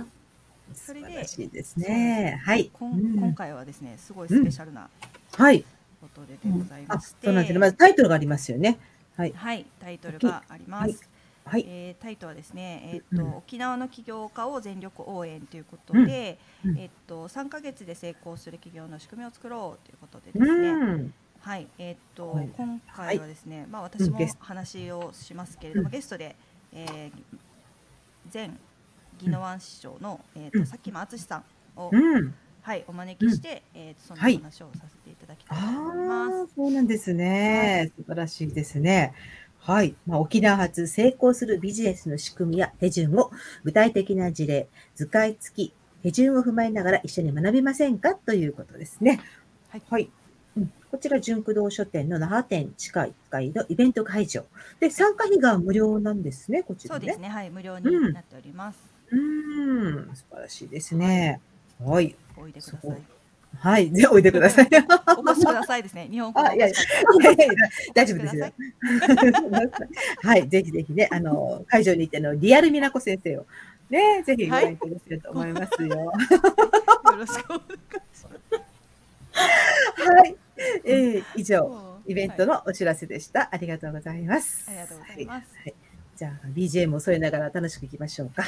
Speaker 2: それで、
Speaker 1: しいですね。はい。
Speaker 2: 今、今回はですね、すごいスペシャルな、
Speaker 1: うん、はい。
Speaker 2: ことででございまして、
Speaker 1: そうなんですね。まずタイトルがありますよね。はい。
Speaker 2: はい、タイトルがあります。はい。えー、タイトルはですね、えっと、うん、沖縄の起業家を全力応援ということで、うん、えっとさんかげつで成功する企業の仕組みを作ろうということでですね。うん、はい、えっと、はい、今回はですね、はい、まあ私も話をしますけれども、うん、ゲストで、えー、前宜野湾市長の、えっと佐喜真敦さんを、うん、はい、お招きして、うん、えー、その話をさせていただきたいと思います。はい、
Speaker 1: そうなんですね、はい。素晴らしいですね。はい。まあ、沖縄発成功するビジネスの仕組みや手順を具体的な事例、図解付き、手順を踏まえながら一緒に学びませんかということですね。はい。はい。うん、こちら、純駆動書店の那覇店地下いっかいのイベント会場。で、参加費が無料なんですね、こちらね。
Speaker 2: そうですね。はい。無料になっております。
Speaker 1: うん。うん、素晴らしいですね。はい。
Speaker 2: おいでください。
Speaker 1: はい、で、おいでください。
Speaker 2: お越しくださいですね。日本語
Speaker 1: あ、いやいや、大丈夫ですよ。はい、ぜひぜひね、あの、会場に行っての、リアル美奈子先生を、ね、ぜひご覧いただけると思いますよ。よ
Speaker 2: ろしくお願いします。
Speaker 1: はい。えー、以上、イベントのお知らせでした。ありがとうございます。
Speaker 2: ありがとうございます。
Speaker 1: はい。じゃあ、ビージーエム を添えながら楽しくいきましょうか。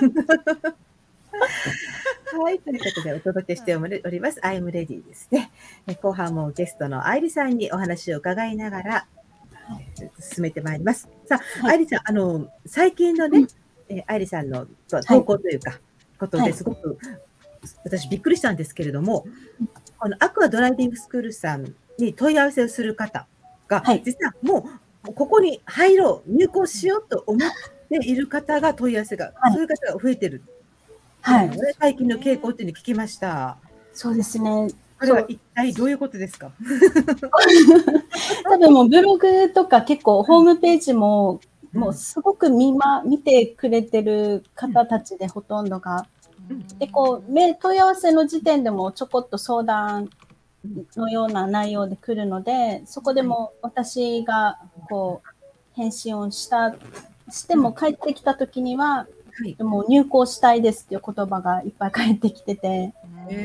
Speaker 1: はい、ということでお届けしております。アイムレディですね。後半もゲストの愛理さんにお話を伺いながら、進めてまいります。さあ、愛理さん、あの、最近のね、愛理さんの投稿というか、ことですごく、私びっくりしたんですけれども、このアクアドライビングスクールさんに問い合わせをする方が、実はもうここに入ろう、入校しようと思っている方が問い合わせが、そういう方が増えてる。はい、最近の傾向っていうのを聞きました。
Speaker 3: そうですね。
Speaker 1: これは一体どういうことですか？
Speaker 3: 多分もうブログとか結構ホームページも、うん、もうすごく見ま見てくれてる方たちでほとんどが、うん、でこう問い合わせの時点でもちょこっと相談のような内容で来るので、そこでも私がこう返信をしたしても帰ってきた時には。はい、もう入校したいですっていう言葉がいっぱい返ってきてて、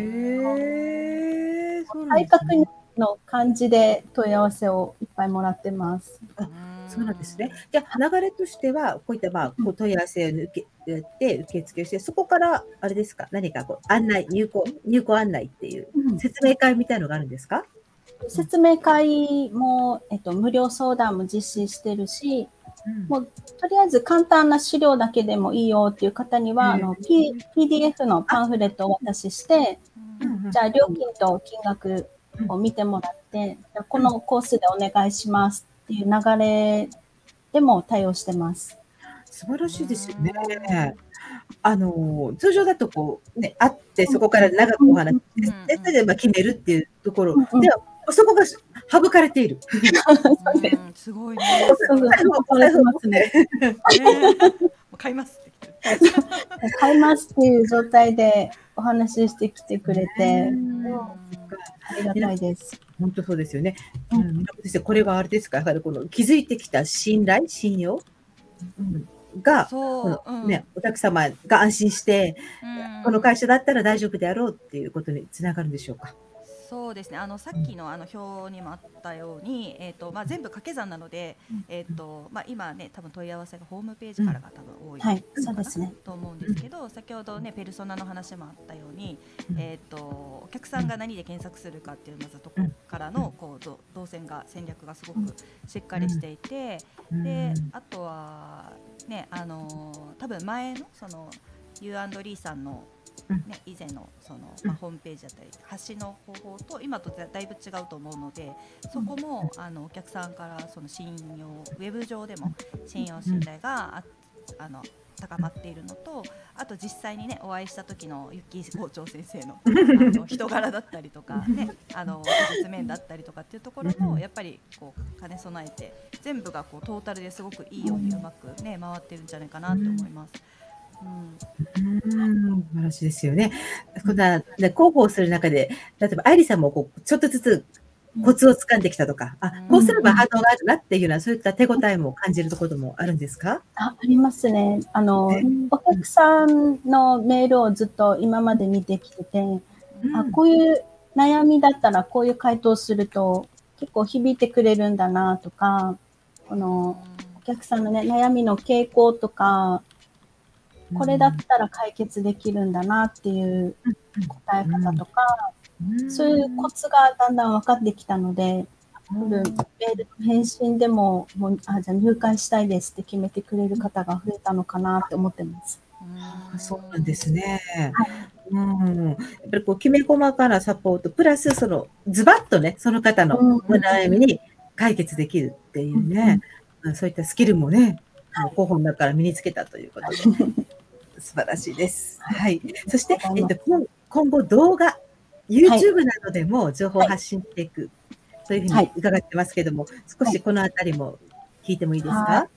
Speaker 1: えー、
Speaker 3: 再確認の感じで問い合わせをいっぱいもらってます。
Speaker 1: あ、そうなんですね。じゃあ流れとしてはこういったまあこう問い合わせを受けて受付をして、そこからあれですか、何かこう案内入校入校案内っていう説明会みたいのがあるんですか？
Speaker 3: うん、説明会もえっと無料相談も実施してるし。うん、もうとりあえず簡単な資料だけでもいいよっていう方には、うん、あの P、ピーディーエフ のパンフレットをお渡しして、うん、じゃあ料金と金額を見てもらって、うん、このコースでお願いしますっていう流れでも対応してます。
Speaker 1: 素晴らしいですよね。あの、通常だとこう、ね、会ってそこから長くお話しして、で、それでまあ決めるっていうところでは、そこが省かれている。
Speaker 2: すごいね。買いますって
Speaker 3: 買いますっていう状態でお話ししてきてくれて、ありがたいです。
Speaker 1: 本当そうですよね。うん、先生、これはあれですか、やはりこの築いてきた信頼、信用、うんが、このね、お客様が安心して、この会社だったら大丈夫であろうっていうことにつながるんでしょうか。
Speaker 2: そうですね。あのさっきのあの表にもあったように、えっとまあ全部掛け算なので、えっとまあ今ね多分問い合わせがホームページからが多分多い
Speaker 3: そうですね
Speaker 2: と思うんですけど、先ほどねペルソナの話もあったように、えっとお客さんが何で検索するかっていうまずとこからのこう動線が戦略がすごくしっかりしていて、であとはねあの多分前のそのユーアンドリーさんのね、以前のその、まあ、ホームページだったり発信の方法と今とだいぶ違うと思うので、そこもあのお客さんからその信用ウェブ上でも信用信頼がああの高まっているのと、あと実際にねお会いした時のゆき校長先生 の, あの人柄だったりとかねあの技術面だったりとかっていうところもやっぱりこう兼ね備えて全部がこうトータルですごくいいようにうまくね回ってるんじゃないかなと思います。
Speaker 1: うん、素晴らしいですよね。こんな、ね、広報をする中で、例えば愛理さんもこうちょっとずつコツをつかんできたとか、あ、こうすれば反応があるなっていうような、そういった手応えも感じるところもあるんですか？
Speaker 3: あ、ありますね。あの、お客さんのメールをずっと今まで見てきてて、うん、あ、こういう悩みだったらこういう回答すると結構響いてくれるんだなとか、このお客さんのね、悩みの傾向とか、これだったら解決できるんだなっていう答え方とか、そういうコツがだんだん分かってきたので、多分メールの返信でも、もうあじゃあ入会したいですって決めてくれる方が増えたのかなって思ってます。
Speaker 1: あ、そうなんですね。はい、うん、やっぱりこうきめ細かなサポートプラスそのズバッとねその方のお悩みに解決できるっていうね、うん、そういったスキルもね、広報の中から身につけたということで素晴らしいです。はい。そして、えっと、今後動画、YouTube などでも情報を発信していく、はい、というふうに伺ってますけども、はい、少しこのあたりも聞いてもいいですか？はい、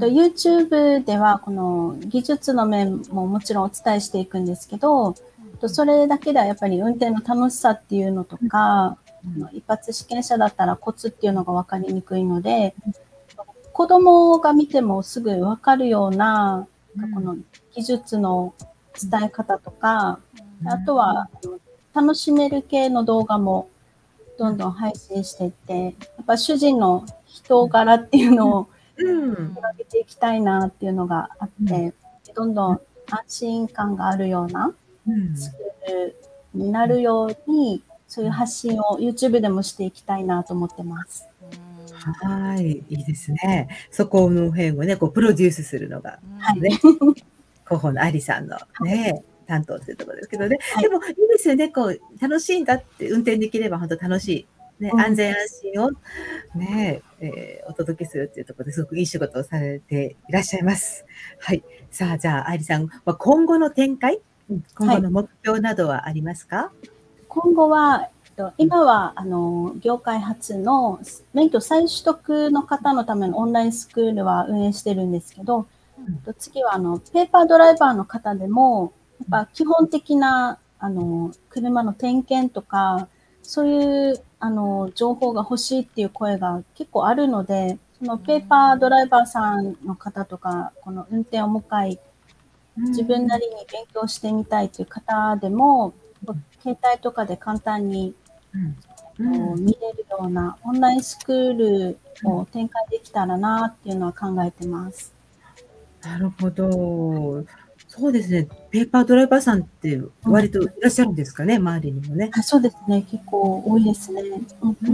Speaker 3: YouTube ではこの技術の面ももちろんお伝えしていくんですけど、それだけではやっぱり運転の楽しさっていうのとか、うん、一発試験者だったらコツっていうのが分かりにくいので、子供が見てもすぐ分かるような、この技術の伝え方とか、あとは楽しめる系の動画もどんどん配信していって、やっぱ主人の人柄っていうのを広げていきたいなっていうのがあって、どんどん安心感があるようなスクールになるように、そういう発信を YouTube でもしていきたいなと思ってます。
Speaker 1: はい、いいですね。そこの辺をね、こうプロデュースするのが、ね、はい、広報の愛理さんのね、はい、担当というところですけどね。はい、でもいいですよね。こう楽しいんだって運転できれば本当楽しい、ね、安全安心をね、えー、お届けするっていうところですごくいい仕事をされていらっしゃいます。はい。さあじゃあ愛理さん、今後の展開、今後の目標などはありますか？はい、
Speaker 3: 今後は今はあの業界初の免許再取得の方のためのオンラインスクールは運営してるんですけど、うん、次はあのペーパードライバーの方でもやっぱ基本的なあの車の点検とかそういうあの情報が欲しいっていう声が結構あるので、そのペーパードライバーさんの方とかこの運転をもう一回自分なりに勉強してみたいという方でも、うん、携帯とかで簡単にうんうん、見れるようなオンラインスクールを展開できたらなっていうのは考えてます。
Speaker 1: なるほど。そうですね。ペーパードライバーさんって割といらっしゃるんですかね、うん、周りにもね。
Speaker 3: あ、そうですね。結構多いですね。
Speaker 1: うんうん、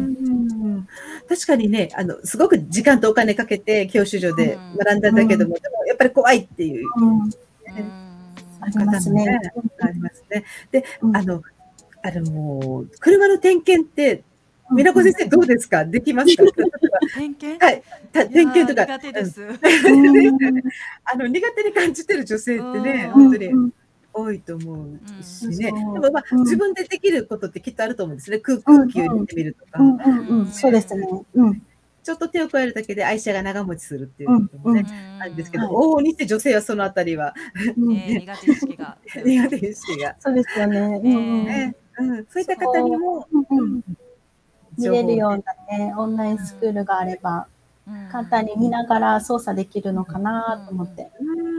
Speaker 1: 確かにね、あのすごく時間とお金かけて教習所で学んだんだけども、うん、でもやっぱり怖いっていう、うん、
Speaker 3: ありますね。
Speaker 1: ありますね。で、うん、あの。あの車の点検って美奈子先生どうですか？できますか？
Speaker 2: 点検？
Speaker 1: はい、点検とか。
Speaker 2: 苦手です。
Speaker 1: あの苦手に感じてる女性ってね、本当に多いと思うしね。でもまあ自分でできることってきっとあると思うんですね。空気を入れてみるとか。
Speaker 3: そうですね。
Speaker 1: ちょっと手を加えるだけで愛車が長持ちするっていうこともね、あるんですけど、往々にして女性はそのあたりは
Speaker 2: 苦手意識が
Speaker 1: 苦手意識が。
Speaker 3: そうですよね。
Speaker 1: そういった方にも
Speaker 3: 見れるようなね、オンラインスクールがあれば、簡単に見ながら操作できるのかなと思って。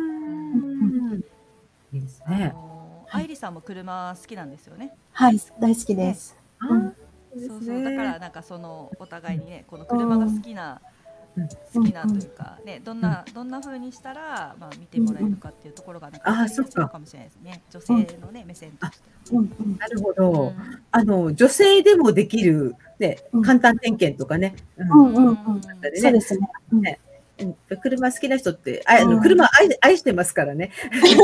Speaker 1: いいですね。
Speaker 2: 愛理さんも車好きなんですよね。
Speaker 3: はい、大好きです。
Speaker 2: そうそう、だからなんかそのお互いにね、この車が好きな、好きなというかね、どんなどんな風にしたらまあ見てもらえるかっていうところがなんか分かりやすいのかもしれないですね。女性のね目線として。
Speaker 1: なるほど。あの女性でもできるね、簡単点検とかね。
Speaker 3: そうですね。
Speaker 1: 車好きな人ってあの車愛愛してますからね。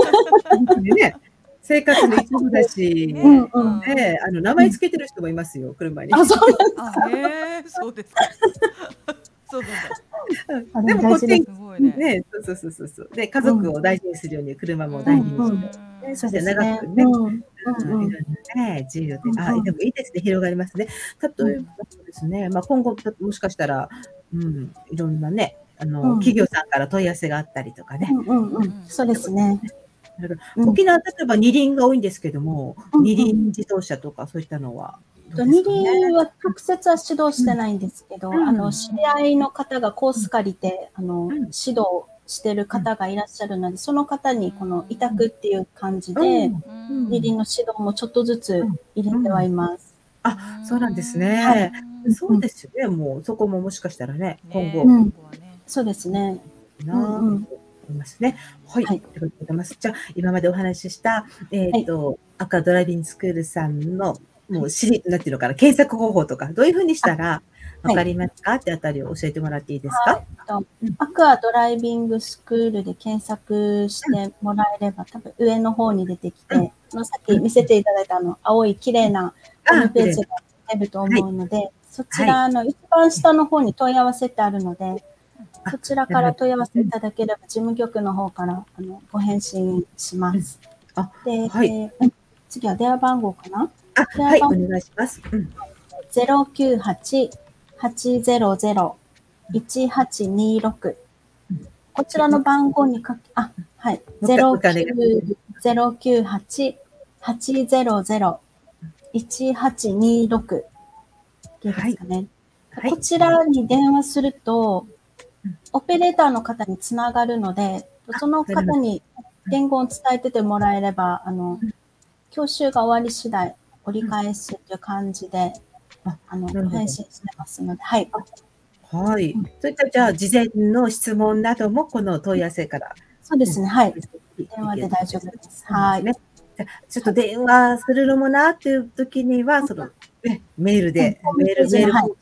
Speaker 1: 生活の一部だし、ね、あの名前つけてる人もいますよ、車に。
Speaker 3: あ、そうなん
Speaker 2: ですか。そうですか。そうなん
Speaker 1: だ。でもこっちね、そうそうそうそう。で家族を大事にするように車も大事にする。そして長くね、いろんなね自由で、あでもいいですね、広がりますね。例えばそうですね、まあ今後もしかしたら、うんいろんなねあの企業さんから問い合わせがあったりとかね。
Speaker 3: そうですね。
Speaker 1: 沖縄、例えば二輪が多いんですけども、二輪自動車とかそういったのは
Speaker 3: 二輪は直接は指導してないんですけど、あの知り合いの方がコース借りてあの指導してる方がいらっしゃるので、その方にこの委託っていう感じで二輪の指導もちょっとずつ入れてはいます。
Speaker 1: あ、そうなんですね。そうですよね。もうそこももしかしたらね、今後
Speaker 3: そうですね。
Speaker 1: いますね。はい、ありがとうございます。じゃあ今までお話ししたえっとアクアドライビングスクールさんのもう知りなんていうのかな、検索方法とかどういうふうにしたらわかりますかってあたりを教えてもらっていいですか？
Speaker 3: アクアドライビングスクールで検索してもらえれば多分上の方に出てきて、さっき見せていただいたあの青い綺麗なホームページが出ると思うので、そちらの一番下の方に問い合わせってあるので。そちらから問い合わせいただければ、事務局の方からあのご返信します。で、次は電話番号かな？
Speaker 1: はい、お願いします。
Speaker 3: ゼロきゅうはち はちゼロゼロ いちはちにろく。こちらの番号にかけ、あ、はい、ゼロきゅうはち はちゼロゼロ いちはちにろく。いいですかね。こちらに電話すると、オペレーターの方につながるので、その方に言語を伝えててもらえれば、あの、教習が終わり次第折り返すという感じで、あの、返信してますので、はい。
Speaker 1: はい。そういった、じゃあ、事前の質問なども、この問い合わせから。
Speaker 3: そうですね、はい。電話で大丈夫です。はい。
Speaker 1: ちょっと電話するのもなっていう時には、その、メールで、メール、メール
Speaker 3: から、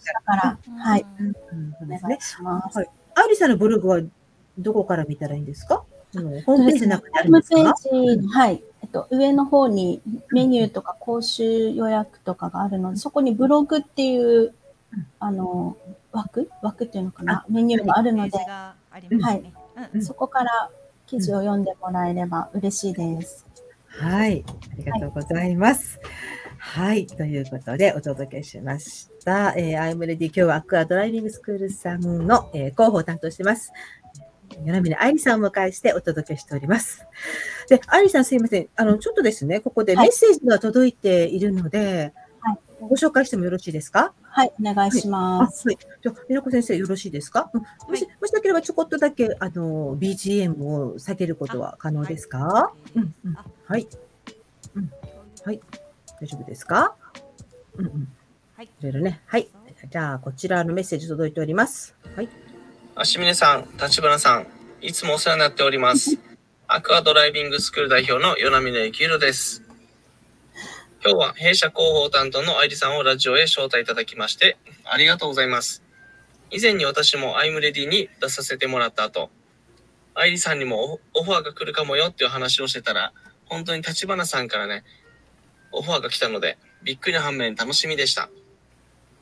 Speaker 3: はい。お願いします。
Speaker 1: 愛理さんのブログはどこから見たらいいんですか？ホームページの中にあるんですか？
Speaker 3: ホームページ、はい。えっと、上の方にメニューとか講習予約とかがあるので、そこにブログっていう、あの、枠枠っていうのかな、メニューがあるので、はい。そこから記事を読んでもらえれば嬉しいです。
Speaker 1: はい。ありがとうございます。はい。ということで、お届けしました。えー、アイムレディ、今日はアクアドライビングスクールさんの、えー、広報を担当しています。与那嶺愛理さんをお迎えしてお届けしております。で、愛理さんすいません。あの、ちょっとですね、ここでメッセージが届いているので、はい、ご紹介してもよろしいですか？
Speaker 3: はい、お願いします。
Speaker 1: はい。はい、じゃあ、美奈子先生よろしいですか？うん、もし、もしなければちょこっとだけ、あの、ビージーエム を下げることは可能ですか？はい。うん、うん。はい。うん。はい。大丈夫ですか？うんうん。はい。いろいろね。はい。じゃあ、こちらのメッセージ届いております。はい。
Speaker 4: 足峰さん、立花さん、いつもお世話になっております。アクアドライビングスクール代表の与那嶺幸宏です。今日は弊社広報担当の愛理さんをラジオへ招待いただきましてありがとうございます。以前に私もアイムレディに出させてもらった後、愛理さんにもオファーが来るかもよっていう話をしてたら、本当に立花さんからね、オファーが来たので、びっくりな反面楽しみでした。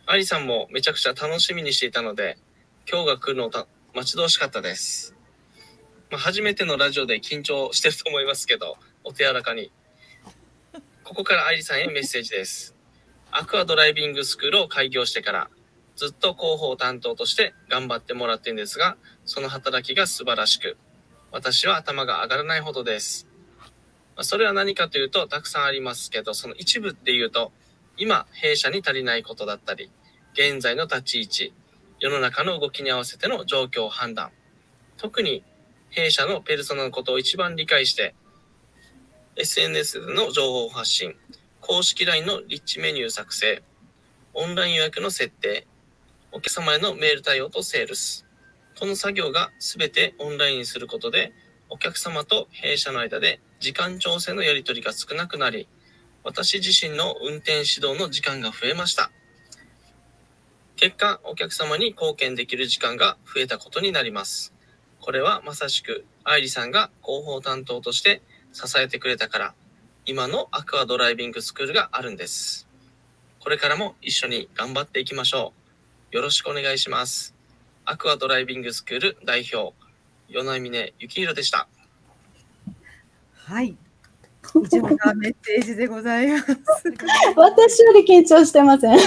Speaker 4: 愛理さんもめちゃくちゃ楽しみにしていたので、今日が来るのをた待ち遠しかったです。まあ、初めてのラジオで緊張してると思いますけど、お手柔らかに。ここから愛理さんへメッセージです。アクアドライビングスクールを開業してから、ずっと広報担当として頑張ってもらってるんですが、その働きが素晴らしく、私は頭が上がらないほどです。まあ、それは何かというと、たくさんありますけど、その一部で言うと、今、弊社に足りないことだったり、現在の立ち位置、世の中の動きに合わせての状況判断、特に弊社のペルソナのことを一番理解して、エスエヌエス での情報発信、公式 ライン のリッチメニュー作成、オンライン予約の設定、お客様へのメール対応とセールス、この作業がすべてオンラインにすることで、お客様と弊社の間で時間調整のやり取りが少なくなり、私自身の運転指導の時間が増えました。結果、お客様に貢献できる時間が増えたことになります。これはまさしく愛理さんが広報担当として支えてくれたから、今のアクアドライビングスクールがあるんです。これからも一緒に頑張っていきましょう。よろしくお願いします。アクアドライビングスクール代表、与那嶺幸宏でした。
Speaker 1: はい。以上がメッセージでございます。
Speaker 3: 私より緊張してません。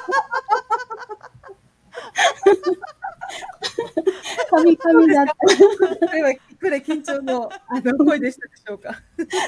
Speaker 3: 神々だった。
Speaker 1: これはこれ緊張のあの声でしたでしょうか。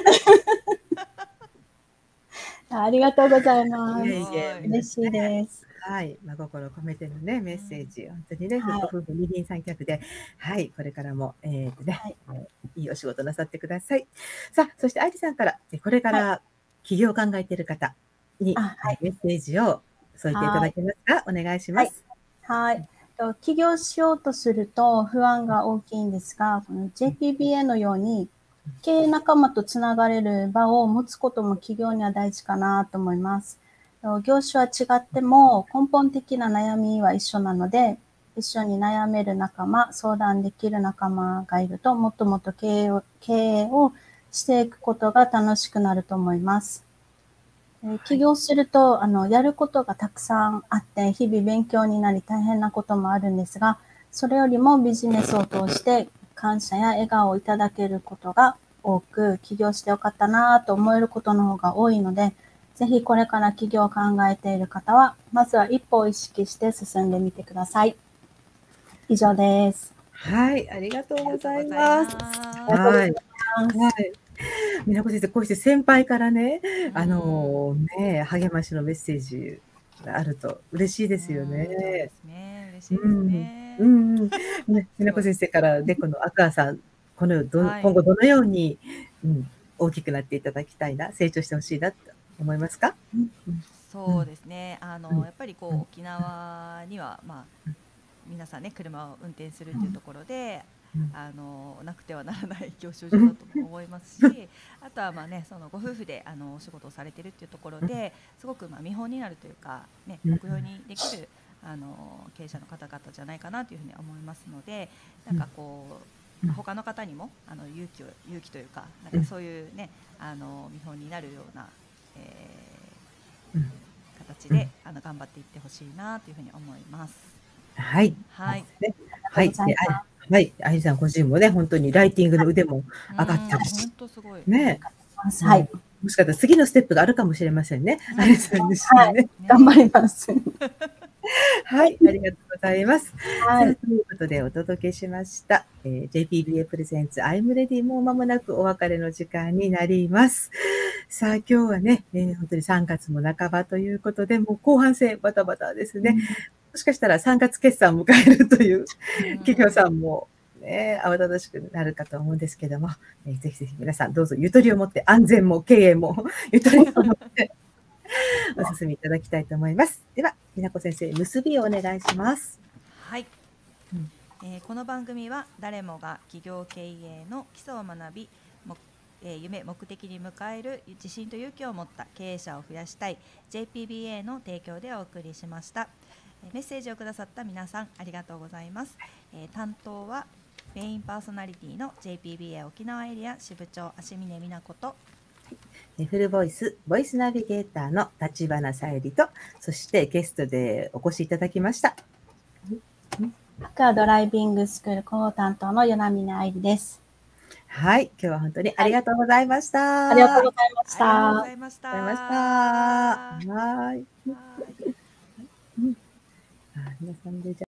Speaker 3: ありがとうございます。
Speaker 1: いえいえ、
Speaker 3: 嬉しいです。
Speaker 1: はい、真心込めてのねメッセージ、本当にね、ご夫婦二人三脚で、はい、これからもえーとね、はい、いいお仕事なさってください。さあ、そして愛理さんからこれから起業を考えている方にメッセージを添えていただけますか。お願いします。
Speaker 3: はい。はい起業しようとすると不安が大きいんですが、この ジェイピービーエー のように経営仲間とつながれる場を持つことも起業には大事かなと思います。業種は違っても根本的な悩みは一緒なので、一緒に悩める仲間、相談できる仲間がいると、もっともっと経営を、経営をしていくことが楽しくなると思います。起業すると、あの、やることがたくさんあって、日々勉強になり大変なこともあるんですが、それよりもビジネスを通して感謝や笑顔をいただけることが多く、起業してよかったなぁと思えることの方が多いので、ぜひこれから起業を考えている方は、まずは一歩を意識して進んでみてください。以上です。
Speaker 1: はい、ありがとうございます。はい。美奈子先生、こうして先輩からね、あのね、励ましのメッセージがあると嬉しいですよね。そうです
Speaker 2: ね、嬉しいですね。
Speaker 1: うん、うん、美奈子先生からでこのアクアさん、このど、はい、今後どのように、うん、大きくなっていただきたいな、成長してほしいなと思いますか？うん
Speaker 2: うん、そうですね。あの、うん、やっぱりこう沖縄にはまあ皆さんね車を運転するというところで。あのなくてはならない業種上だと思いますしあとはまあ、ね、そのご夫婦であのお仕事をされているというところですごくまあ見本になるというか、ね、目標にできるあの経営者の方々じゃないかなというふうに思いますのでなんかこう他の方にもあの勇気を勇気というかなんかそういう、ね、あの見本になるような、えー、形であの頑張っていってほしいなというふうに思います。
Speaker 1: はい、
Speaker 2: はい、
Speaker 1: はい、はい、愛理さん個人もね、本当にライティングの腕も上がってるし、
Speaker 2: 本当すごい
Speaker 1: ね、
Speaker 3: はい、
Speaker 1: もしかしたら次のステップがあるかもしれませんね。愛理さん自身ね、
Speaker 3: 頑張ります。
Speaker 1: はい、ありがとうございます。はい、ということでお届けしました、えー、ジェイピービーエー プレゼンツ I'm Ready もう間もなくお別れの時間になります。さあ今日はね、えー、本当にさんがつも半ばということで、もう後半戦バタバタですね。うんもしかしたらさんがつ決算を迎えるという企業さんも、ね、慌ただしくなるかと思うんですけども、えー、ぜひぜひ皆さんどうぞゆとりを持って安全も経営もゆとりを持ってお進みいただきたいと思います。では、美奈子先生、結びをお願いします。
Speaker 2: はい、うんえー、この番組は誰もが企業経営の基礎を学びえー、夢目的に迎える自信と勇気を持った経営者を増やしたい ジェイピービーエー の提供でお送りしました。メッセージをくださった皆さんありがとうございます。えー、担当はメインパーソナリティの ジェイピービーエー 沖縄エリア支部長足峰美奈子と
Speaker 1: フルボイス、ボイスナビゲーターの立花さゆりと、そしてゲストでお越しいただきました。
Speaker 3: アクアドライビングスクール広報担当の与那嶺愛理です。
Speaker 1: はい、今日は本当にありがとうございました。
Speaker 3: はい、ありがとうございました。
Speaker 2: ありがとうございました。
Speaker 1: ありがとうございました。はい。皆さんでじゃ